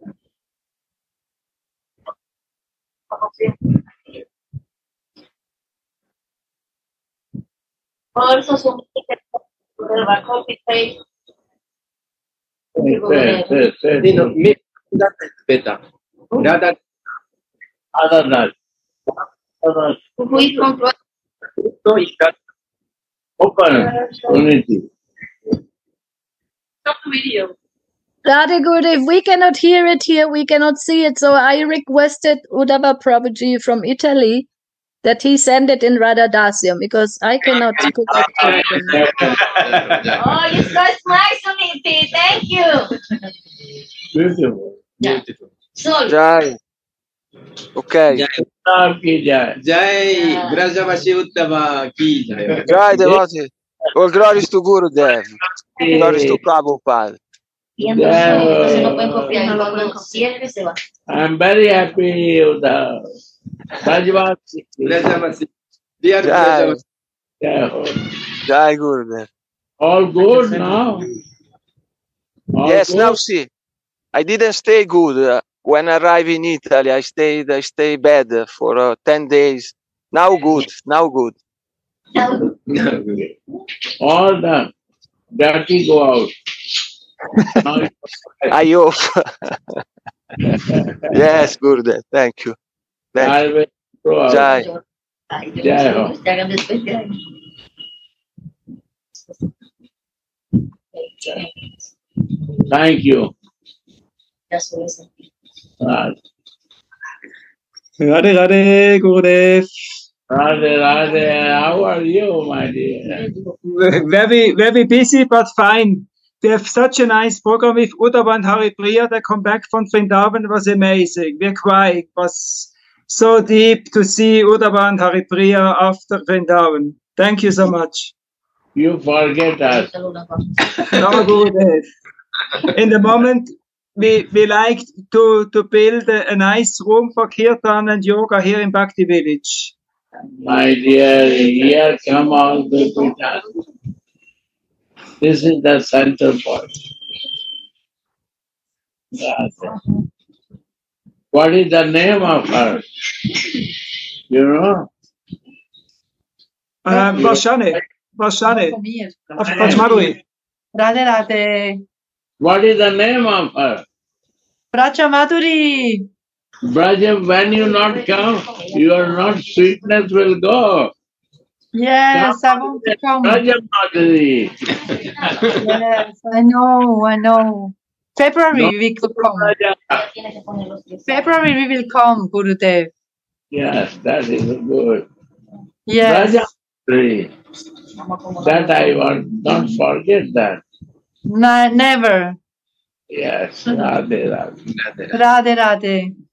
Also, so copy paste. Say, say, say, You know, maybe that is better. Rather, other than other Who is control? so it can open unity. Stop video. Radhe Gurudev, we cannot hear it here, we cannot see it, so I requested Uddhava Prabhuji from Italy that he send it in Radha Dasyam because I cannot connect to it. Oh, you so smart, Suniti. Thank you. Beautiful. Beautiful. So, Jai. Okay. Jai ki jai. Jai Brajavasi Uttama ki jai. Jai devotee. All glories to Gurudev. Glories to Prabhupada. y entonces se lo pueden copiar. Y cuando cierre se va. I'm very happy with the Brajavasi. Brajavasi. Dear Jai. Brajavasi. Jai Gurudev. All good now? All Yes, good? now see. I didn't stay good. Uh, when I arrived in Italy, I stayed I stayed bad for uh, ten days. Now good. Now good. All the dirty go out. I hope. Yes, Gurudev. Thank you. Thank you. Jai. Jai Ho. Thank you. Right. Radhe Radhe Gurudev. Radhe Radhe, how are you, my dear? Very, very busy, but fine. We have such a nice program with Uddhava and Haripriya. They come back from Vrindavan. It was amazing. We're crying. It was so deep to see Uddhava and Haripriya after Vrindavan. Thank you so much. You forget us. No, Gurudev. In the moment, we, we like to, to build a, a nice room for Kirtan and Yoga here in Bhakti Village. My dear, here come all the Pitas. This is the center point. What is the name of her? You know? Um, Varshane. Varshane. Of Rajmadhuri. Radhe Radhe. What is the name of her? Brajamadhuri. Braja, when you not come, your not sweetness will go. Yes, I want to come. Brajamadhuri. Yes, I know, I know. February No. we will come. February we will come, Gurudev. Yes, that is good. Yes. Brajamadhuri. That I want, don't forget that. No, never. Yes, Radhe Radhe. Radhe Radhe.